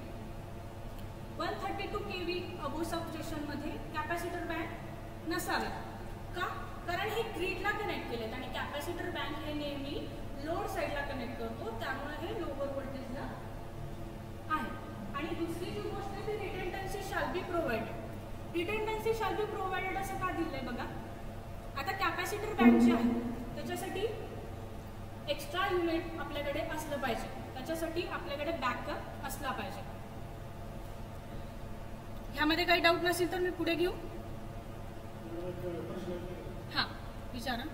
Speaker 1: 132 kV above सबस्टेशनमध्ये कॅपॅसिटर बँक नसावे. का? कारण हे ग्रीडला कनेक्ट केलेत आणि कॅपॅसिटर बँक हे नेहमी लोड साईडला कनेक्ट करतो, त्यामुळे हे लोअर व्होल्टेजला आहे. आणि दुसरी जी गोष्ट आहे ती रिटेंडन्सी shall be provided. रिटेंडन्सी shall be provided असं का दिलं आहे बघा. आता कॅपॅसिटर बँक जे आहे त्याच्यासाठी एक्स्ट्रा युनिट आपल्याकडे असलं पाहिजे, त्याच्यासाठी आपल्याकडे बॅकअप असला पाहिजे. ह्यामध्ये काही डाऊट नसेल तर मी पुढे घेऊ. हां, विचारा.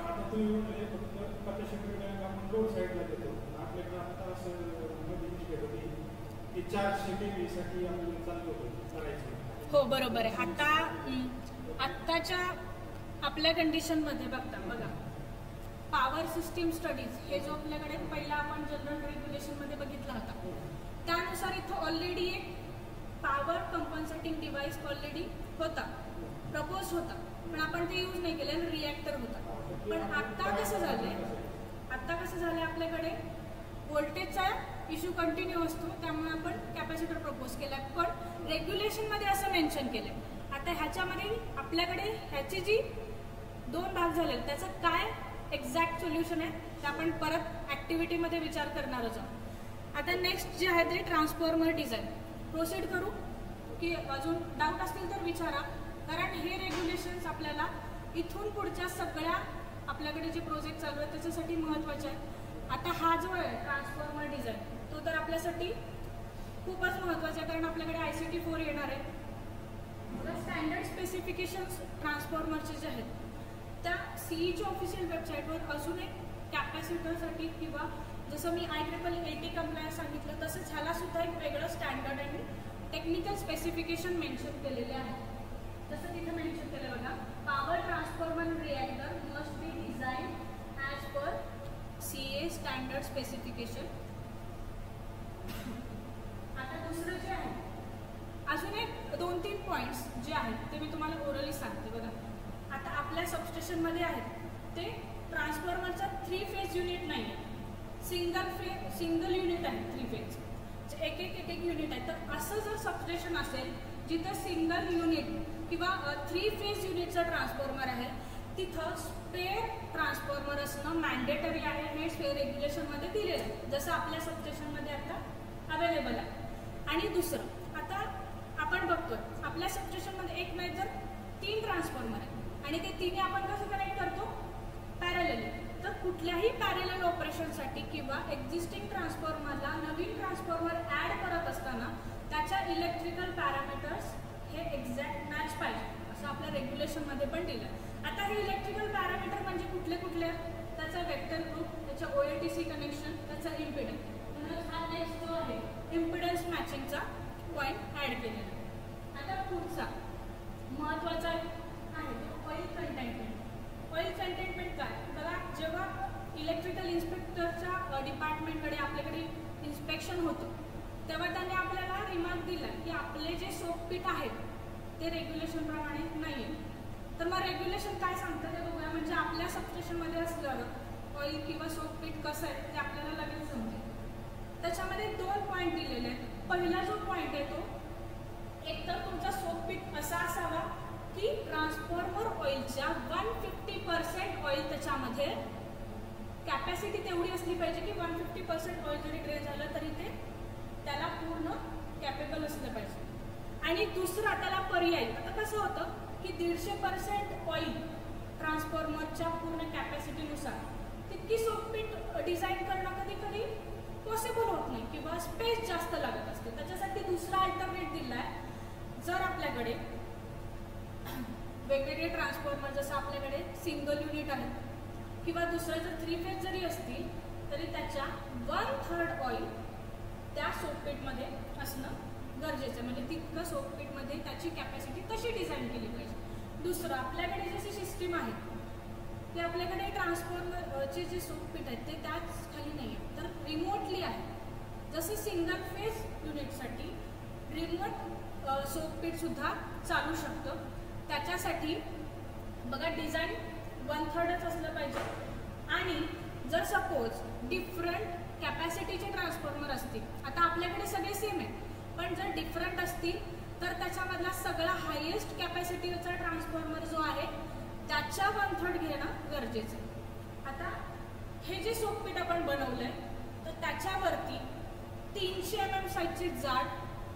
Speaker 1: हो, बरोबर आहे. आत्ताच्या आपल्या कंडिशनमध्ये बघा पॉवर सिस्टीम स्टडीज हे जो आपल्याकडे पहिला आपण जनरल रेग्युलेशनमध्ये बघितला होता त्यानुसार इथं ऑलरेडी एक power compensation compensating device already होता, प्रपोज होता, पण आपण ते यूज नाही केलं, रिॲक्टर होता. पण आत्ता कसं झालं आपल्याकडे व्होल्टेजचा इश्यू कंटिन्यू असतो, त्यामुळे आपण कॅपॅसिटर प्रपोज केला. पण रेग्युलेशनमध्ये असं मेन्शन केलं आहे. आता ह्याच्यामध्ये आपल्याकडे ह्याची जी 2 भाग झाले त्याचं काय एक्झॅक्ट सोल्युशन आहे ते आपण परत ॲक्टिव्हिटीमध्ये विचार करणारच आहोत. आता नेक्स्ट जे आहे ते ट्रान्सफॉर्मर डिझाईन. प्रोसीड करू की अजून डाऊट असतील तर विचारा, कारण हे रेग्युलेशन्स आपल्याला इथून पुढच्या सगळ्या आपल्याकडे जे प्रोजेक्ट चालू आहे त्याच्यासाठी महत्त्वाचे आहे. आता हा जो आहे ट्रान्सफॉर्मर डिझाईन तो तर आपल्यासाठी खूपच महत्त्वाचा आहे, कारण आपल्याकडे ICT 4 येणार आहे. स्टँडर्ड स्पेसिफिकेशन्स ट्रान्सफॉर्मरचे जे आहेत त्या CEच्या ऑफिशियल वेबसाईटवर अजून एक कॅपॅसिटरसाठी किंवा जसं मी IEEE 80 कंप्लायन्स सांगितलं तसंच ह्याला सुद्धा एक वेगळं स्टँडर्ड आणि टेक्निकल स्पेसिफिकेशन मेन्शन केलेले आहे. जसं तिथे मेन्शन केलं बघा, power transformer reactor must be design as per CA standard specification. आता दुसरं जे आहे अजून एक 2-3 पॉईंट्स जे आहेत ते मी तुम्हाला ओरली सांगते बघा. आता आपल्या सबस्टेशनमध्ये आहेत ते ट्रान्सफॉर्मरचा 3 फेज युनिट नाही आहे, सिंगल युनिट आहे 3 फेज, एक युनिट आहे. तर असं जर सबस्टेशन असेल जिथं सिंगल युनिट किंवा 3 फेज युनिटचा ट्रान्सफॉर्मर आहे तिथं स्पेअर ट्रान्सफॉर्मर असणं मॅन्डेटरी आहे. हे स्पेअर रेग्युलेशनमध्ये दिलेलं आहे, जसं आपल्या सबस्टेशनमध्ये आता अवेलेबल आहे. आणि दुसरं, आता आपण बघतोय आपल्या सबस्टेशनमध्ये एक नाही तर 3 ट्रान्सफॉर्मर आहे आणि ते 3 आपण कसं कनेक्ट करतो, पॅरलली. तर कुठल्याही पॅरलल ऑपरेशनसाठी किंवा एक्झिस्टिंग ट्रान्सफॉर्मरला नवीन ट्रान्सफॉर्मर ॲड करत असताना त्याच्या इलेक्ट्रिकल पॅरामीटर्स हे एक्झॅक्ट मॅच पाहिजे असं आपल्या रेग्युलेशनमध्ये पण दिलं आहे. आता हे इलेक्ट्रिकल पॅरामीटर म्हणजे कुठले त्याचा वेक्टर ग्रुप, त्याच्या OLTC कनेक्शन, त्याचा इम्पिडन्स. म्हणून हा नेक्स्ट जो आहे इम्पिडन्स मॅचिंगचा पॉईंट ॲड केलेला आहे. आता पुढचा महत्त्वाचा आहे तो ऑइल कंटेनमेंट. ऑइल कंटेनमेंट काय बघा, जेव्हा इलेक्ट्रिकल इन्स्पेक्टरच्या डिपार्टमेंटकडे आपल्याकडे इन्स्पेक्शन होतं तेव्हा त्यांनी आपल्याला रिमार्क दिला की आपले जे सोपपीठ आहेत ते रेग्युलेशनप्रमाणे नाही आहे. तर मग रेग्युलेशन काय सांगतं ते बघूया. म्हणजे आपल्या सबस्टेशनमध्ये असलेलं ऑइल किंवा सोपपीठ कसं आहे ते आपल्याला लगेच समजेल. त्याच्यामध्ये 2 पॉईंट दिलेले आहेत. पहिला जो पॉईंट आहे तो एकतर तुमचा सोपपीठ असा असावा की ट्रान्सफॉर्मर ऑइलच्या 150% ऑइल त्याच्यामध्ये कॅपॅसिटी तेवढी असली पाहिजे की 150% ऑइल जरी ड्रेन झालं तरी ते त्याला पूर्ण कॅपेबल असलं पाहिजे. आणि दुसरा त्याला पर्यायी, आता कसं होतं की 150% ऑइल ट्रान्सफॉर्मरच्या पूर्ण कॅपॅसिटीनुसार तितकी सोपपीठ डिझाईन करणं कधी कधी पॉसिबल होत नाही किंवा स्पेस जास्त लागत असते. त्याच्यासाठी दुसरा अल्टरनेट दिला आहे. जर आपल्याकडे वेगवेगळे ट्रान्सफॉर्मर जसं आपल्याकडे सिंगल युनिट आहे किंवा दुसरं जर 3 फेज जरी असतील तरी त्याच्या 1/3 ऑइल त्या सोपपीठमध्ये असणं गरजेचं आहे. म्हणजे तितकं सोपपीठमध्ये त्याची कॅपॅसिटी तशी डिझाईन केली पाहिजे. दुसरं, आपल्याकडे जशी सिस्टीम आहे ते आपल्याकडे ट्रान्सफॉर्मरचे जे सोपपीठ आहेत ते त्याच खाली नाही आहे तर रिमोटली आहे. जसं सिंगल फेज युनिटसाठी रिमोट सोपपीठसुद्धा चालू शकतं. त्याच्यासाठी बघा डिझाईन 1/3च असलं पाहिजे. आणि जर सपोज डिफरंट कॅपॅसिटीचे ट्रान्सफॉर्मर असतील, आता आपल्याकडे सगळे सेम आहेत पण जर डिफरंट असतील तर त्याच्यामधला सगळा हायेस्ट कॅपॅसिटीचा ट्रान्सफॉर्मर जो आहे त्याच्या 1/3 घेणं गरजेचं आहे. आता हे जे सोपपीठ आपण बनवलं आहे तर त्याच्यावरती 300 mm साईजचे जाड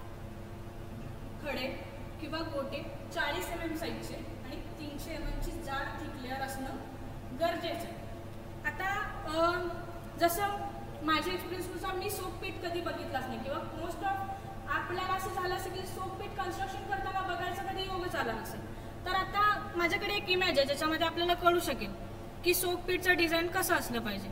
Speaker 1: खडे किंवा गोटे, 40 mm साईजचे आणि 300 mm ची जाड थिक लेअर असणं गरजेचं आहे. आता जसं माझ्या एक्सपिरियन्सनुसार मी सोपपीठ कधी बघितलाच नाही किंवा मोस्ट ऑफ आपल्याला असं झालं असेल की सोपपीठ कन्स्ट्रक्शन करताना बघायचं कधी योगच आला नसेल. तर आता माझ्याकडे एक इमेज आहे ज्याच्यामध्ये आपल्याला कळू शकेल की सोपपीठचं डिझाईन कसं असलं पाहिजे.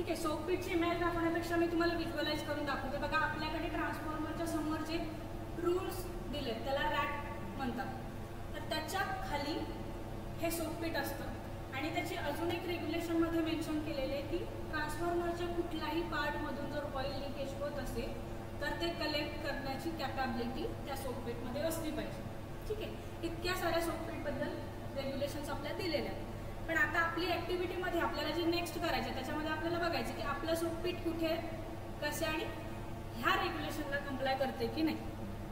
Speaker 1: ठीक आहे. सोपीटची इमेज दाखवण्यापेक्षा मी तुम्हाला व्हिज्युअलाइज करून दाखवते. बघा आपल्याकडे ट्रान्सफॉर्मरच्या समोर जे रूल्स दिले त्याला रॅक म्हणतात. तर त्याच्या खाली हे सोपीट असतं आणि त्याची अजून एक रेग्युलेशनमध्ये मेन्शन केलेले आहे की ट्रान्सफॉर्मरच्या कुठल्याही पार्टमधून जर ऑइल लिकेज होत असेल तर ते कलेक्ट करण्याची कॅपॅबिलिटी त्या सोपीटमध्ये असली पाहिजे. ठीक आहे. इतक्या साऱ्या सोपीटबद्दल रेग्युलेशन्स आपल्याला दिलेल्या आहेत. पण आता आपली ॲक्टिव्हिटीमध्ये आपल्याला जे नेक्स्ट करायचं आहे त्याच्यामध्ये आपल्याला बघायचं की आपलं सोपीट कुठे कसे आणि ह्या रेग्युलेशनला कंप्लाय करते की नाही.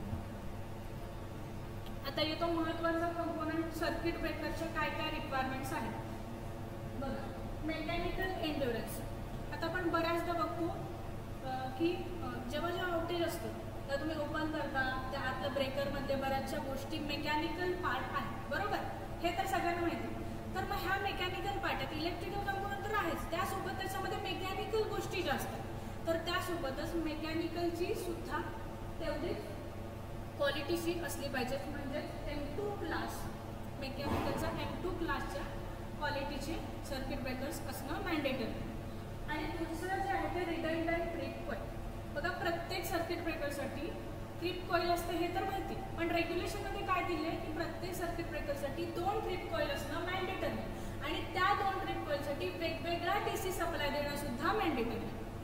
Speaker 1: आता येतो महत्त्वाचा कंपोनंट सर्किट ब्रेकरचे काय काय रिक्वायरमेंट्स आहेत. बघा मेकॅनिकल एंड्युरन्स. आता आपण बऱ्याचदा बघतो की जेव्हा आउटेज असतं तेव्हा तुम्ही ओपन करता त्या आतल्या ब्रेकरमधले बऱ्याचशा गोष्टी मेकॅनिकल पार्ट आहेत बरोबर. हे तर सगळ्यांना माहिती आहे. तर मग ह्या मेकॅनिकल पार्टात इलेक्ट्रिकल कंपोनंट तर आहेच, त्यासोबत त्याच्यामध्ये मेकॅनिकल गोष्टी ज्या असतात तर त्यासोबतच मेकॅनिकलची सुद्धा तेवढीच क्वालिटीची असली पाहिजे. म्हणजे M2 क्लास मेकॅनिकलचा M2 क्लासच्या क्वालिटीचे सर्किट ब्रेकर्स असणं मॅन्डेटरी. आणि दुसरं जे आहे ते रिडंडंट ट्रिप कॉईल. बघा प्रत्येक सर्किट ब्रेकरसाठी ट्रिप कॉईल असते हे तर माहिती, पण रेग्युलेशनमध्ये काय दिले की प्रत्येक सर्किट ब्रेकरसाठी 2 ट्रिप कॉईल असणं मॅन्डेटरी आणि त्या 2 ट्रिप कॉईलसाठी वेगवेगळा DC सप्लाय देणं सुद्धा मॅन्डेटरी.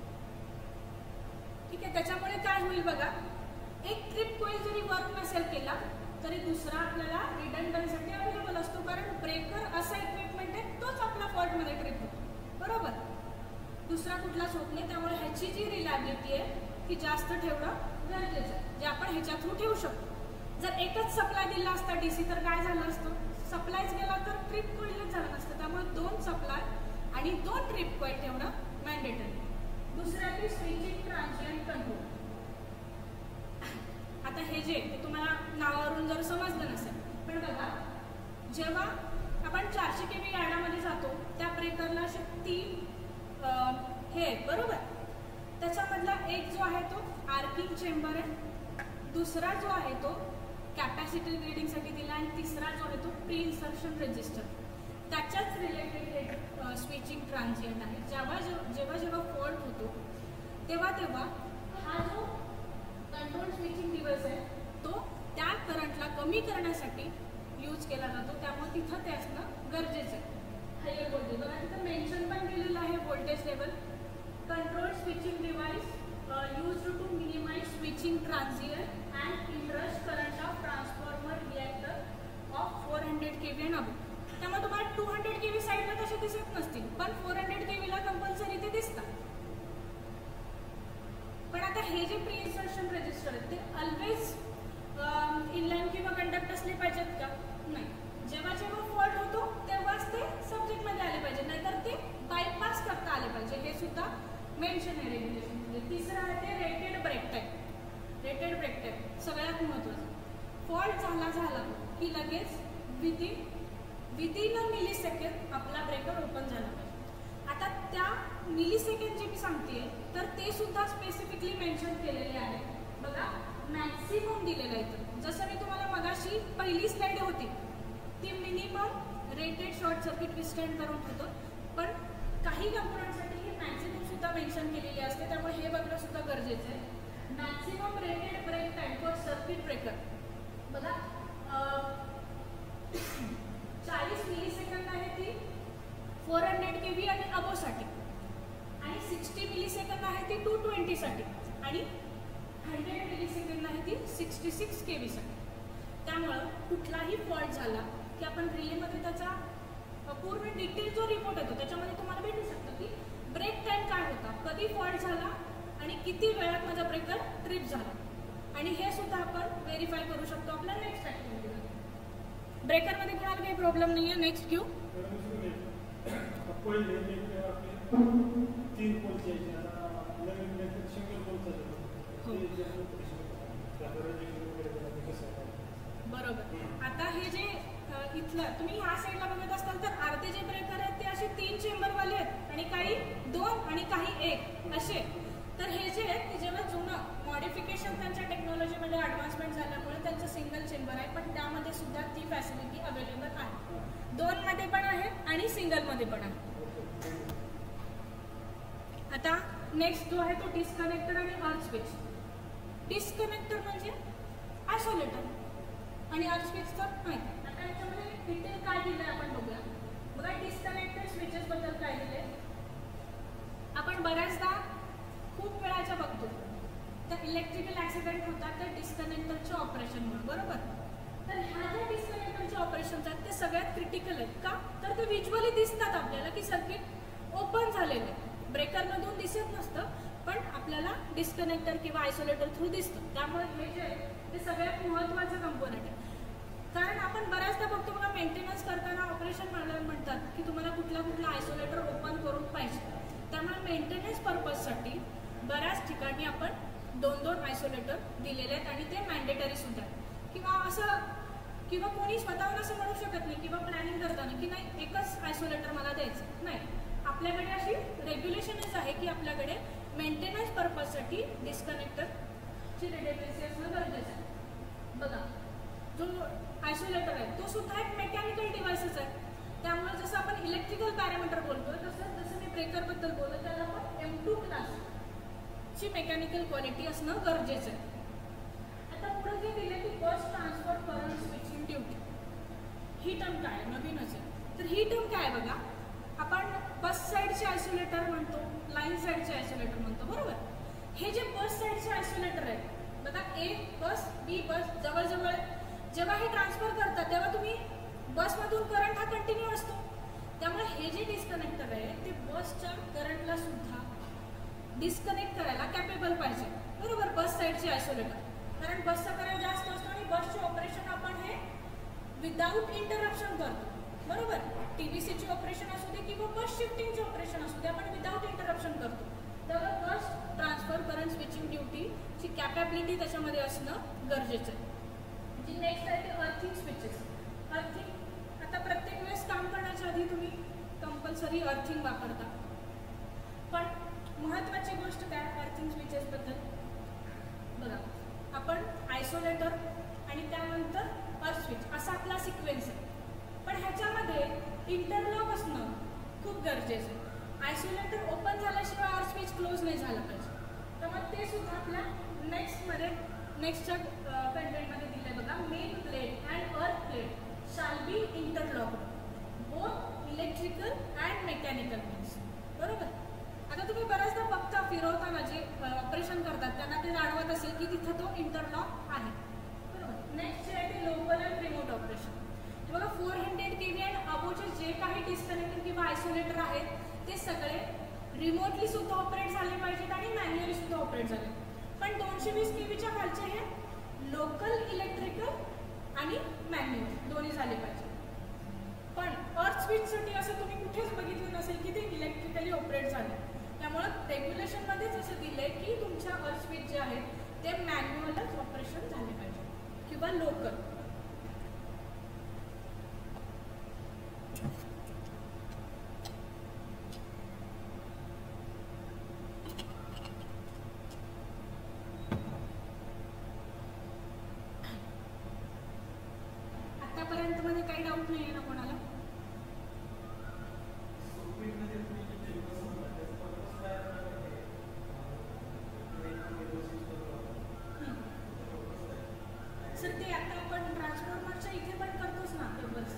Speaker 1: ठीक आहे. त्याच्यामुळे काय होईल बघा, एक ट्रिप कॉईल जरी वर्क नसेल केला तरी दुसरा आपल्याला रिडंडन्सीसाठी अवेलेबल असतो. कारण ब्रेकर असा इक्विपमेंट आहे तोच आपल्या फॉल्टमध्ये ट्रिप होतो बरोबर. दुसरा कुठलाच होत नाही. त्यामुळे ह्याची जी रिलायबिलिटी आहे ती जास्त ठेवणं गरजेचं आहे, जे आपण ह्याच्या थ्रू ठेवू शकतो. जर एकच सप्लाय दिला असता DC तर काय झालं असतं, सप्लायच गेला तर ट्रिप कॉईलच झालं नसतं. त्यामुळे 2 सप्लाय आणि 2 ट्रिप कॉईल ठेवणं मॅन्डेटरी. दुसरं आहे स्विचिंग ट्रान्झिएंट कंट्रोल. आता हे जे ते तुम्हाला नावावरून जर समजलं नसेल, पण बघा जेव्हा आपण 400 kV गाड्यामध्ये जातो त्या ब्रेकरला असे 3 हे बरोबर. त्याच्यामधला एक जो आहे तो आर्किंग चेंबर आहे, दुसरा जो आहे तो कॅपॅसिटी रिडिंगसाठी दिला आणि तिसरा जो आहे तो प्री इन्सर्शन रेजिस्टर. त्याच्याच रिलेटेड हे स्विचिंग ट्रान्झिएंट आहे. जेव्हा फॉल्ट होतो तेव्हा हा जो कंट्रोल स्विचिंग डिव्हाइस आहे तो त्या करंटला कमी करण्यासाठी यूज केला जातो. त्यामुळे तिथं ते असणं गरजेचं आहे. हायर व्होल्टेज बघा तिथं मेन्शन पण केलेलं आहे voltage level. Control switching device used to minimize switching transient and inrush current of transformer reactor of 400 kV and above. त्यामुळे तुम्हाला 200 kV साईडला तसे दिसत नसतील, पण 400 kV ला कंपल्सरी ते दिसतात. पण आता हे जे प्री इन्सर्शन रेजिस्टर आहेत ते ऑलवेज इनलाईन किंवा कंडक्ट असले पाहिजेत का? नाही. जेव्हा फॉल्ट होतो तेव्हाच ते सब्जेक्टमध्ये आले पाहिजे, नाहीतर ते बायपास करता आले पाहिजे. हे सुद्धा मेन्शन आहे रेग्युलेशनमध्ये. तिसरं आहे ते rated break time. Rated break time सगळ्यात महत्त्वाचं. फॉल्ट झाला की लगेच विदिन अ मिली सेकंड आपला ब्रेकर ओपन झाला पाहिजे. आता त्या मिली सेकंड जे मी सांगते तर ते सुद्धा स्पेसिफिकली मेन्शन केलेले आहे. बघा मॅक्सिमम दिलेलं आहे. जसं मी तुम्हाला मगाशी पहिली स्लाइड होती ती मिनिमम रेटेड शॉर्ट सर्किट विस्टँड करून होतं, पण काही कंपोनंटसाठी मॅक्सिमम सुद्धा मेन्शन केलेली असते. त्यामुळे हे बघणं सुद्धा गरजेचं आहे. Maximum rated break time for circuit breaker बघा 40 मिली सेकंद आहे ती 400 kV आणि अबोसाठी, आणि 60 मिली सेकंद आहे ती 220 साठी, आणि 100 मिली सेकंद आहे ती 66 kV साठी. त्यामुळं कुठलाही फॉल्ट झाला की आपण रिलेमध्ये त्याचा पूर्ण डिटेल जो रिपोर्ट येतो त्याच्यामध्ये तुम्हाला भेटू शकतं की ब्रेक टाईम काय होता, कधी फॉल्ट झाला आणि किती वेळात माझा ब्रेकर ट्रिप झाला, आणि हे सुद्धा आपण व्हेरीफाय करू शकतो आपल्या नेक्स्ट ॲक्टिव्हिटीमध्ये. ब्रेकरमध्ये कोणाला काही प्रॉब्लेम नाही आहे. नेक्स्ट घेऊ. बरोबर. आता हे जे इथलं तुम्ही ह्या साईडला बघत असाल तर अर्धे जे ब्रेकर आहेत ते असे 3 चेंबरवाले आहेत आणि काही 2 आणि काही 1 असे. तर हे जे आहेत ते जेव्हा जुनं मॉडिफिकेशन त्यांच्या टेक्नॉलॉजीमध्ये ॲडव्हान्समेंट झाल्यामुळे त्यांचं सिंगल चेंबर आहे, पण त्यामध्ये सुद्धा ती फॅसिलिटी अवेलेबल आहे. 2 मध्ये पण आहे आणि सिंगलमध्ये पण आहे. आता नेक्स्ट जो आहे तो डिस्कनेक्टर आणि अर्थ स्विच. डिस्कनेक्टर म्हणजे आयसोलेटर आणि अर्थ स्विच तर माहिती आहे. आता याच्यामध्ये डिटेल काय दिलं आहे आपण बघूया. बघा डिस्कनेक्टेड स्विचेसबद्दल काय दिले. आपण बऱ्याचदा खूप वेळाच्या बघतो तर इलेक्ट्रिकल ॲक्सिडेंट होतात त्या डिस्कनेक्टरचे ऑपरेशनमुळे, बरोबर. तर ह्या ज्या डिस्कनेक्टरचे ऑपरेशन्स आहेत ते सगळ्यात क्रिटिकल आहेत. का तर ते व्हिज्युअली दिसतात आपल्याला की सर्किट ओपन झालेलं आहे. ब्रेकरमधून दिसत नसतं पण आपल्याला डिस्कनेक्टर किंवा आयसोलेटर थ्रू दिसतं. त्यामुळे हे जे आहे ते सगळ्यात महत्त्वाचं कंपोनंट आहे. कारण आपण बऱ्याचदा बघतो बघा मेंटेनन्स करताना ऑपरेशन म्हणतात की तुम्हाला कुठला आयसोलेटर ओपन करून पाहिजे. त्यामुळे मेंटेनन्स पर्पजसाठी बऱ्याच ठिकाणी आपण 2-2 आयसोलेटर दिलेले आहेत आणि ते मॅन्डेटरी सुद्धा आहे. किंवा कोणी स्वतःहून असं म्हणू शकत नाही किंवा प्लॅनिंग करताना की नाही एकच आयसोलेटर मला द्यायचं नाही. आपल्याकडे अशी रेग्युलेशनच आहे की आपल्याकडे मेंटेनन्स पर्पजसाठी डिस्कनेक्टरची रिडेबिलिटी असणं गरजेचं आहे. बघा जो आयसोलेटर आहे तो सुद्धा एक मेकॅनिकल डिव्हाइसच आहे. त्यामुळे जसं आपण इलेक्ट्रिकल पॅरामीटर बोलतो जसं मी ब्रेकरबद्दल बोलतो त्याला आपण M2 क्लासची मेकॅनिकल क्वालिटी असणं गरजेचं आहे. आता पुढे जे दिले की bus transfer current switching duty. ही टर्म काय नवीनच आहे. तर ही टर्म काय आहे बघा. आपण बस साईडचे आयसोलेटर म्हणतो, लाईन साईडचे आयसोलेटर म्हणतो, बरोबर. हे जे बस साईडचे आयसोलेटर आहेत बघा A बस B बस जवळजवळ जेव्हा हे ट्रान्सफर करतात तेव्हा तुम्ही बसमधून करंट हा कंटिन्यू असतो. त्यामुळे हे जे डिस्कनेक्टर आहे ते बसच्या करंटला सुद्धा डिस्कनेक्ट करायला कॅपेबल पाहिजे, बरोबर. बस साईडचे आयसोलेटर कारण बसचा करंट जास्त असतो आणि बसचे ऑपरेशन आपण हे विदाऊट इंटरप्शन करतो, बरोबर. TBCचे ऑपरेशन असू दे किंवा बस शिफ्टिंगचे ऑपरेशन असू दे आपण विदाऊट इंटरप्शन करतो. तर बस ट्रान्सफर करंट स्विचिंग ड्युटीची कॅपॅबिलिटी त्याच्यामध्ये असणं गरजेचं आहे. जी नेक्स्ट आहे ते अर्थिंग स्विचेस. अर्थिंग आता प्रत्येक वेळेस काम करण्याच्या आधी तुम्ही कंपल्सरी अर्थिंग वापरता. पण महत्त्वाची गोष्ट काय अर्थिंग स्विचेसबद्दल बघा. आपण आयसोलेटर आणि त्यानंतर अर्थ स्विच असा आपला सिक्वेन्स आहे. पण ह्याच्यामध्ये इंटरलॉक असणं खूप गरजेचं आहे. आयसोलेटर ओपन झाल्याशिवाय अर्थ स्विच क्लोज नाही झालं पाहिजे. तर मग ते सुद्धा आपल्या नेक्स्टच्या कंटेंटमध्ये दिलं आहे बघा. Main plate and earth plate shall be interlocked both electrical and mechanical means, बरोबर. आता तुम्ही बऱ्याचदा बघता फिरवताना जे ऑपरेशन करतात त्यांना ते जाणवत असेल की तिथं तो इंटरलॉक आहे, बरोबर. नेक्स्ट जे आहे ते लोकल अँड रिमोट ऑपरेशन. बघा 400 kV अँड अबोचे जे काही डिस्कनेक्टर किंवा आयसोलेटर आहेत ते सगळे रिमोटली सुद्धा ऑपरेट झाले पाहिजेत आणि मॅन्युअली सुद्धा ऑपरेट झाले. पण 220 kVच्या खालचे हे लोकल इलेक्ट्रिकल आणि मॅन्युअल दोन्ही झाले पाहिजे. पण अर्थ स्विचसाठी असं तुम्ही कुठेच बघितलं नसेल की ते इलेक्ट्रिकली ऑपरेट झाले. त्यामुळं रेग्युलेशनमध्येच असं दिलं आहे की तुमच्या अर्थ स्विच जे आहेत ते मॅन्युअलच ऑपरेशन झाले पाहिजे किंवा लोकल. आतापर्यंत मध्ये काही डाऊट नाही आहे ना कोणाला. सर ते आता आपण ट्रान्सफॉर्मरच्या इथे पण करतोच ना केबल्स.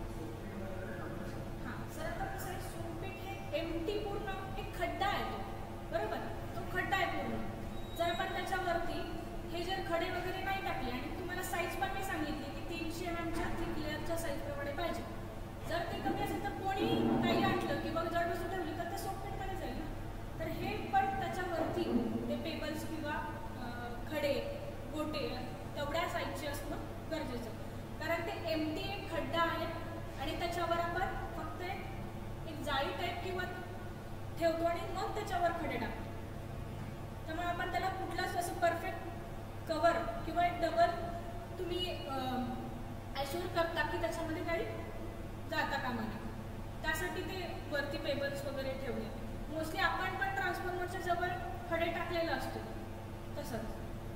Speaker 1: हां सर आता कसं आहे सोपीट हे एमटी पूर्ण एक खड्डा आहे तो, बरोबर. तो खड्डा आहे पूर्ण. जर आपण त्याच्यावरती हे जर खडे वगैरे नाही टाकले आणि तुम्हाला साईज पण मी सांगितली की 300 mm थिक लेअरच्या साईजप्रमाणे पाहिजे. जर ते कमी असेल तर कोणी काही आणलं किंवा जडवस्तू ठेवली तर ते सोपीटमध्ये जाईल ना. तर हे पण त्याच्यावरती ते पेबल्स किंवा खडे गोटे तेवढ्या साईजचे असणं गरजेचं आहे. कारण ते एमटी एक खड्डा आहे आणि त्याच्यावर आपण फक्त एक जाळी टाईप किंवा ठेवतो आणि मग त्याच्यावर खडे टाकतो. त्यामुळे आपण त्याला कुठलाच असं परफेक्ट कवर किंवा एक डबल तुम्ही ॲश्युअर करता की त्याच्यामध्ये काही जाता कामा नये. त्यासाठी ते वरती पेबल्स वगैरे ठेवले. मोस्टली आपण पण ट्रान्सफॉर्मरच्या जवळ खडे टाकलेलं असतो तसंच.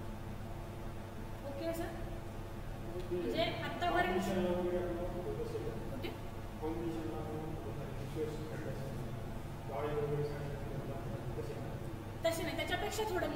Speaker 1: Okay sir. म्हणजे आत्तापर्यंत कुठे त्याच्यापेक्षा थोडे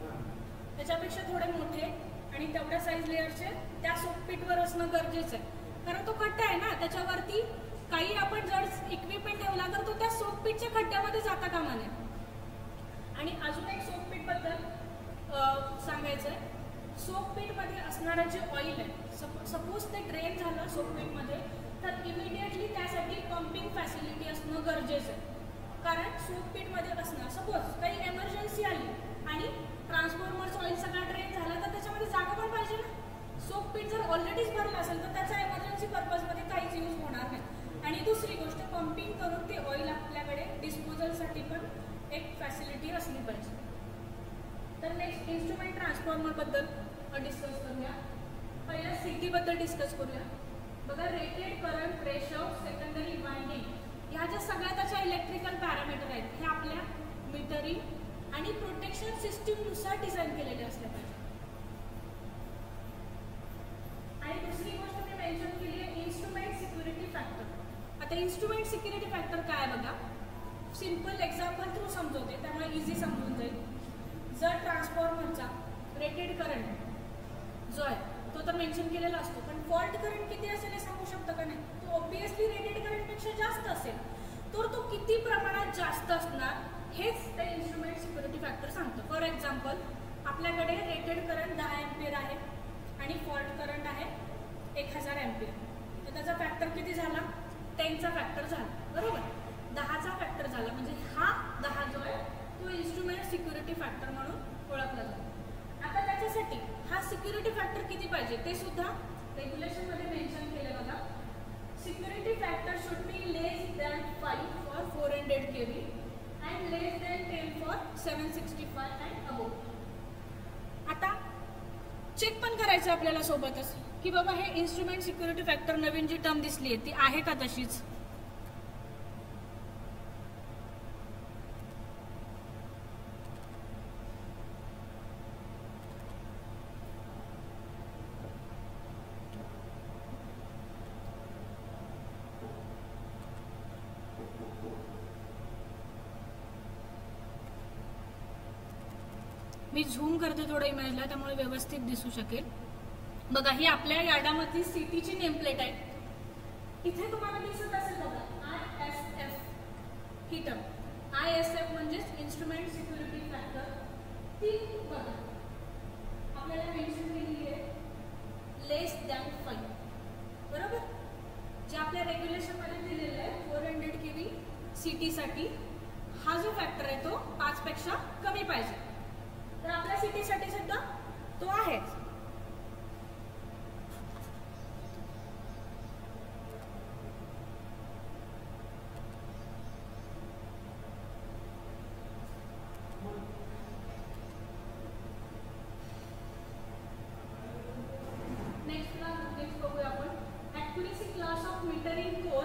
Speaker 1: मोठे आणि तेवढ्या साईज लेअरचे त्या सोकपीटवर असणं गरजेचं आहे. कारण तो खड्डा आहे ना, त्याच्यावरती काही आपण जर इक्विपमेंट ठेवला तर तो त्या सोकपीटच्या खड्ड्यामध्ये जाता कामा नये. आणि अजून एक सोकपीटबद्दल सांगायचं आहे. सोकपीटमध्ये असणारं जे ऑइल आहे, सपोज ते ड्रेन झालं सोकपीटमध्ये, तर इमिडिएटली त्यासाठी पंपिंग फॅसिलिटी असणं गरजेचं आहे. कारण सोकपीटमध्ये असणार, सपोज काही एमर्जन्सी आली आणि ट्रान्सफॉर्मरचं ऑइल सगळा ड्रेन झाला तर त्याच्यामध्ये जागा पण पाहिजे ना. सोकपीट जर ऑलरेडीच भरलं असेल तर त्याचा एमर्जन्सी पर्पजमध्ये काहीच यूज होणार नाही. आणि दुसरी गोष्ट, पंपिंग करून ते ऑइल आपल्याकडे डिस्पोजलसाठी पण एक फॅसिलिटी असली पाहिजे. तर नेक्स्ट इन्स्ट्रुमेंट ट्रान्सफॉर्मरबद्दल डिस्कस करूया. पहिलं CT बद्दल डिस्कस करूया. बघा, rated current ratio, secondary winding, ह्या ज्या सगळ्या त्याच्या इलेक्ट्रिकल पॅरामीटर आहेत हे आपल्या मीटरिंग आणि प्रोटेक्शन सिस्टीमनुसार डिझाईन केलेले असले पाहिजे. आणि दुसरी गोष्ट मी मेन्शन केली आहे इन्स्ट्रुमेंट सिक्युरिटी फॅक्टर. आता इन्स्ट्रुमेंट सिक्युरिटी फॅक्टर काय आहे बघा, सिम्पल एक्झाम्पल थ्रू समजवते त्यामुळे इझी समजून जाईल. जर ट्रान्सफॉर्मरचा रेटेड करंट जो आहे तो तर मेन्शन केलेला असतो, पण फॉल्ट करंट किती असेल हे सांगू शकतं का नाही? तो ऑब्वियसली रेटेड करंटपेक्षा जास्त असेल. तर तो किती प्रमाणात जास्त असणार हेच ते इन्स्ट्रुमेंट सिक्युरिटी फॅक्टर सांगतं. फॉर एक्झाम्पल, आपल्याकडे रेटेड करंट 10 एम्पियर आहे आणि फॉल्ट करंट आहे 1000 एम्पियर, तर त्याचा फॅक्टर किती झाला? 10चा फॅक्टर झाला, बरोबर. 10चा फॅक्टर झाला म्हणजे हा 10 जो आहे तो इन्स्ट्रुमेंट सिक्युरिटी फॅक्टर म्हणून ओळखला जातो. आता त्याच्यासाठी हा सिक्युरिटी फॅक्टर किती पाहिजे ते सुद्धा रेग्युलेशनमध्ये मेन्शन केलं बघा. Security factor should be less than 5 for 400 kV and less than 10 for 765 and above. आता चेक पण करायचं आपल्याला सोबतच की बाबा हे इन्स्ट्रुमेंट सिक्युरिटी फॅक्टर नवीन जी टर्म दिसली आहे ती आहे का तशीच. मी झूम करते थोडं इमेजला त्यामुळे व्यवस्थित दिसू शकेल. बघा, ही आपल्या यार्डामधली CTची नेमप्लेट आहे. इथे तुम्हाला दिसत असेल बघा ISF ही टर्म. ISF म्हणजेच इन्स्ट्रुमेंट सिक्युरिटी फॅक्टर. ती बघा आपल्याला मेन्शन केलेली आहे लेस दॅन 5, बरोबर. जे आपल्या रेग्युलेशनमध्ये दिलेलं आहे 400 kV CTसाठी हा जो फॅक्टर आहे तो 5 पेक्षा कमी पाहिजे. तर आपल्या CTसाठी सुद्धा तो आहेच. नेक्स्ट बघूया आपण accuracy class of metering code.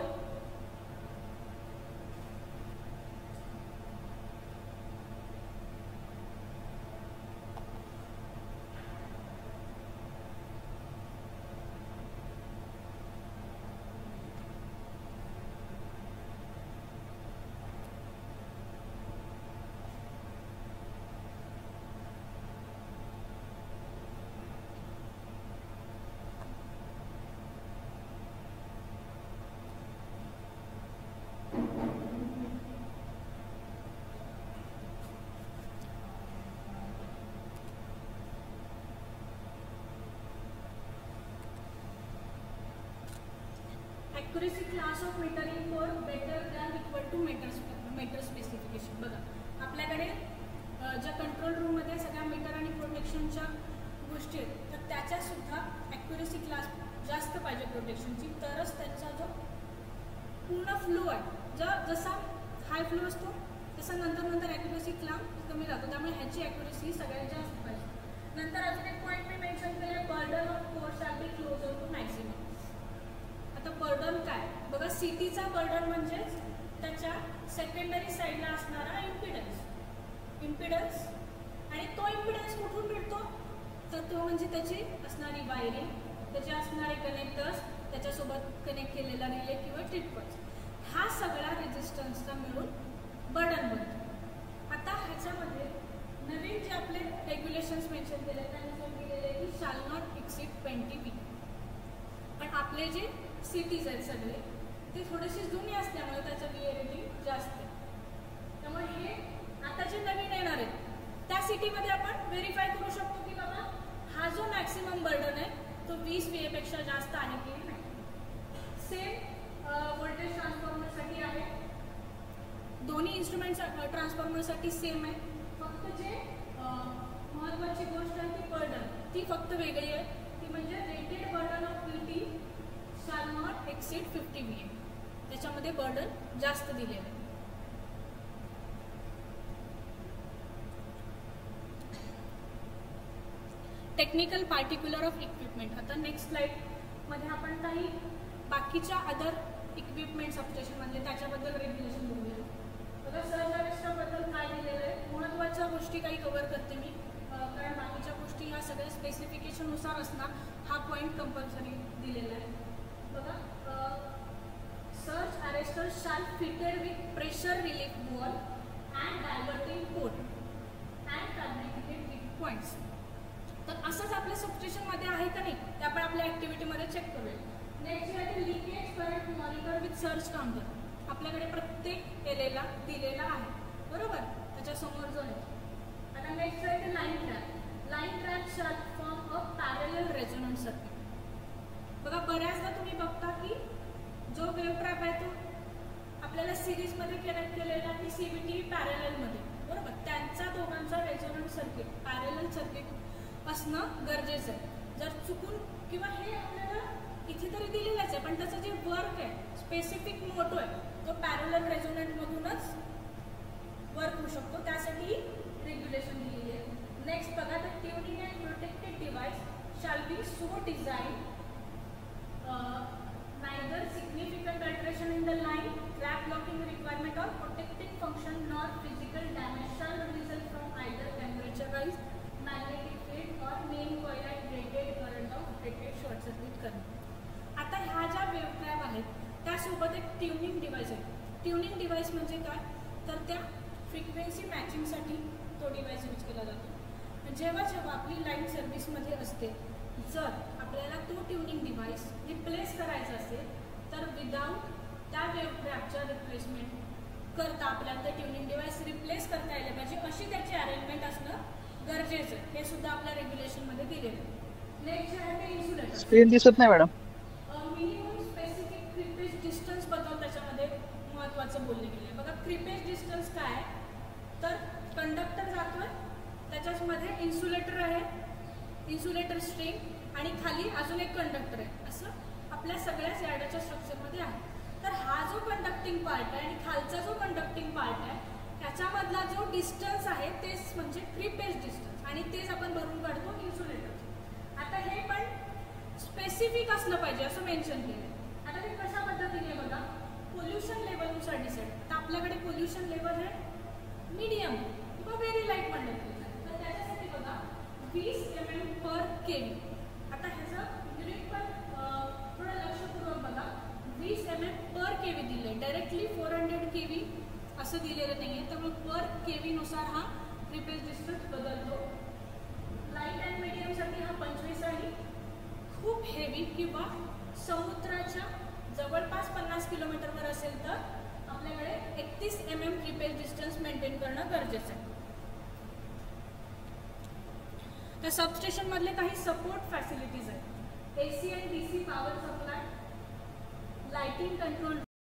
Speaker 1: Accuracy class of metering for better than equal to meter specification. बघा, आपल्याकडे ज्या कंट्रोल रूममध्ये सगळ्या मीटर आणि प्रोटेक्शनच्या गोष्टी आहेत तर त्याच्या सुद्धा ॲक्युरेसी क्लास जास्त पाहिजे प्रोटेक्शनची, तरच त्यांचा जो पूर्ण फ्लो आहे जसा हाय फ्लो असतो तसा नंतर ॲक्युरेसी क्लास कमी जातो. त्यामुळे ह्याची ॲक्युरेसी सगळ्यात जास्त पाहिजे. नंतर अजून एक पॉईंट मी मेन्शन केले, burden of force shall be closer to maximum. आता बर्डन काय बघा, CTचा बर्डन म्हणजेच त्याच्या सेकंडरी साईडला असणारा इम्पिडन्स आणि तो इम्पिडन्स कुठून मिळतो तर तो म्हणजे त्याची असणारी वायरिंग, त्याचे असणारे कनेक्टर्स, त्याच्यासोबत कनेक्ट केलेला रिले किंवा ट्रिपल्स, हा सगळा रेजिस्टन्सचा मिळून बर्डन बनतो. आता ह्याच्यामध्ये नवीन रेग्युलेशन्स मेन्शन केले त्यानुसार दिलेले आहे की शाल नॉट एक्सीड 20 वी. पण आपले जे सिटीज आहेत सगळे ते थोडेसे जुने असल्यामुळे त्याचं VA रेटिंग जास्त आहे. त्यामुळे हे आता जे नवीन येणार आहेत त्या सिटीमध्ये आपण व्हेरीफाय करू शकतो की बाबा हा जो मॅक्सिमम बर्डन आहे तो 20 VA पेक्षा जास्त आहे की नाही. सेम व्होल्टेज ट्रान्सफॉर्मरसाठी आहे. दोन्ही इन्स्ट्रुमेंट्स ट्रान्सफॉर्मरसाठी सेम आहे. फक्त जे महत्त्वाची गोष्ट आहे ती बर्डन ती फक्त वेगळी आहे. ती म्हणजे rated burden of PT shall not exceed 50 VA. त्याच्यामध्ये बर्डन जास्त दिलेलं आहे. Technical particular of equipment. आता नेक्स्ट स्लाइडमध्ये आपण काही बाकीच्या अदर इक्विपमेंट सबस्टेशनमधले त्याच्याबद्दल रेग्युलेशन बघूया. बघा सर्ज अरेस्टरबद्दल काय दिलेलं आहे. महत्त्वाच्या गोष्टी काही कव्हर करते मी कारण बाकीच्या गोष्टी ह्या सगळ्या स्पेसिफिकेशननुसार असणार. हा पॉईंट कंपल्सरी दिलेला आहे. बघा surge arrester shall fitted with pressure relief ball and diverting port and fabricated with points. तर असंच आपल्या सबस्टेशनमध्ये आहे का नाही ते आपण आपल्या ॲक्टिव्हिटीमध्ये चेक करूया. नेक्स्ट आहे leakage current monitor with surge counter. आपल्याकडे प्रत्येक एलेला दिलेला आहे बरोबर त्याच्यासमोर जो आहे. आता नेक्स्ट आहे line trap. Line trap shall form a parallel resonant circuit. बघा बऱ्याचदा तुम्ही बघता की जो वेव्ह ट्रॅप आहे तो आपल्याला सिरीजमध्ये कनेक्ट केलेला की CVT पॅरललमध्ये बरोबर. त्यांचा दोघांचा रेझोनंट सर्किट पॅरलल सर्किट असणं गरजेचं आहे. जर चुकून किंवा हे आपल्याला इथे तरी दिलेलंच आहे पण त्याचं जे वर्क आहे स्पेसिफिक मोटो आहे तो पॅरलल रेझोनंटमधूनच वर्क होऊ शकतो. त्यासाठी रेग्युलेशन दिलेली आहे. नेक्स्ट बघा तर tuning and protected device shall be so designed neither significant alteration in the line, trap blocking requirement or protecting function nor physical damage shall result from either temperature rise, magnetic field or main coil at rated current of rated short circuit current. आता ह्या ज्या wave trap आहेत त्यासोबत एक tuning device आहे. Tuning device म्हणजे काय तर त्या फ्रिक्वेन्सी मॅचिंगसाठी तो डिव्हाइस यूज केला जातो. जेव्हा आपली लाईन सर्व्हिसमध्ये असते जर आपल्याला तो ट्युनिंग डिव्हाइस रिप्लेस करायचा असेल तर विदाऊट त्या वेव्ह ट्रॅपच्या रिप्लेसमेंट करता आपल्याला ते ट्युनिंग डिव्हाइस रिप्लेस करता यायला पाहिजे अशी त्याची अरेंजमेंट असणं गरजेचं आहे. हे सुद्धा आपल्या रेग्युलेशनमध्ये दिलेलं आहे. नेक्स्ट आहे ते इन्सुलेटर.
Speaker 3: स्क्रीन दिसत नाही मॅडम.
Speaker 1: मिनिमम स्पेसिफिक क्रिपेज डिस्टन्सबद्दल त्याच्यामध्ये महत्त्वाचं बोलले गेले. बघा क्रिपेज डिस्टन्स काय आहे तर कंडक्टर जातोय त्याच्यामध्ये इन्सुलेटर आहे इन्सुलेटर स्ट्रिंग आणि खाली अजून एक कंडक्टर आहे असं आपल्या सगळ्याच यार्डाच्या स्ट्रक्चरमध्ये आहे. तर हा जो कंडक्टिंग पार्ट आहे आणि खालचा जो कंडक्टिंग पार्ट आहे त्याच्यामधला जो डिस्टन्स आहे तेच म्हणजे क्रिपेज डिस्टन्स आणि तेच आपण भरून काढतो इन्सुलेटर. आता हे पण स्पेसिफिक असलं पाहिजे असं मेन्शन केलं आहे. आता ते कशा पद्धतीने बघा पोल्युशन लेवलनुसार डिसाईड. तर आपल्याकडे पोल्युशन लेवल आहे मीडियम किंवा व्हेरी लाईट कंडक्टिंग. तर त्याच्यासाठी बघा 20 mm/kV. आता ह्याचं युनिट पण थोडं लक्षपूर्वक बघा. 20 mm/kV दिलं आहे. डायरेक्टली 400 kV असं दिलेलं नाही आहे त्यामुळे पर kV नुसार हा क्रिपेज डिस्टन्स बदलतो. लाईट अँड मीडियमसाठी हा 25 आहे. खूप हेवी किंवा समुद्राच्या जवळपास 50 किलोमीटरवर असेल तर आपल्याकडे 31 mm क्रिपेज डिस्टन्स मेंटेन करणं गरजेचं आहे. त्या सबस्टेशनमधले काही सपोर्ट फॅसिलिटीज आहेत. AC आणि DC power supply, lighting control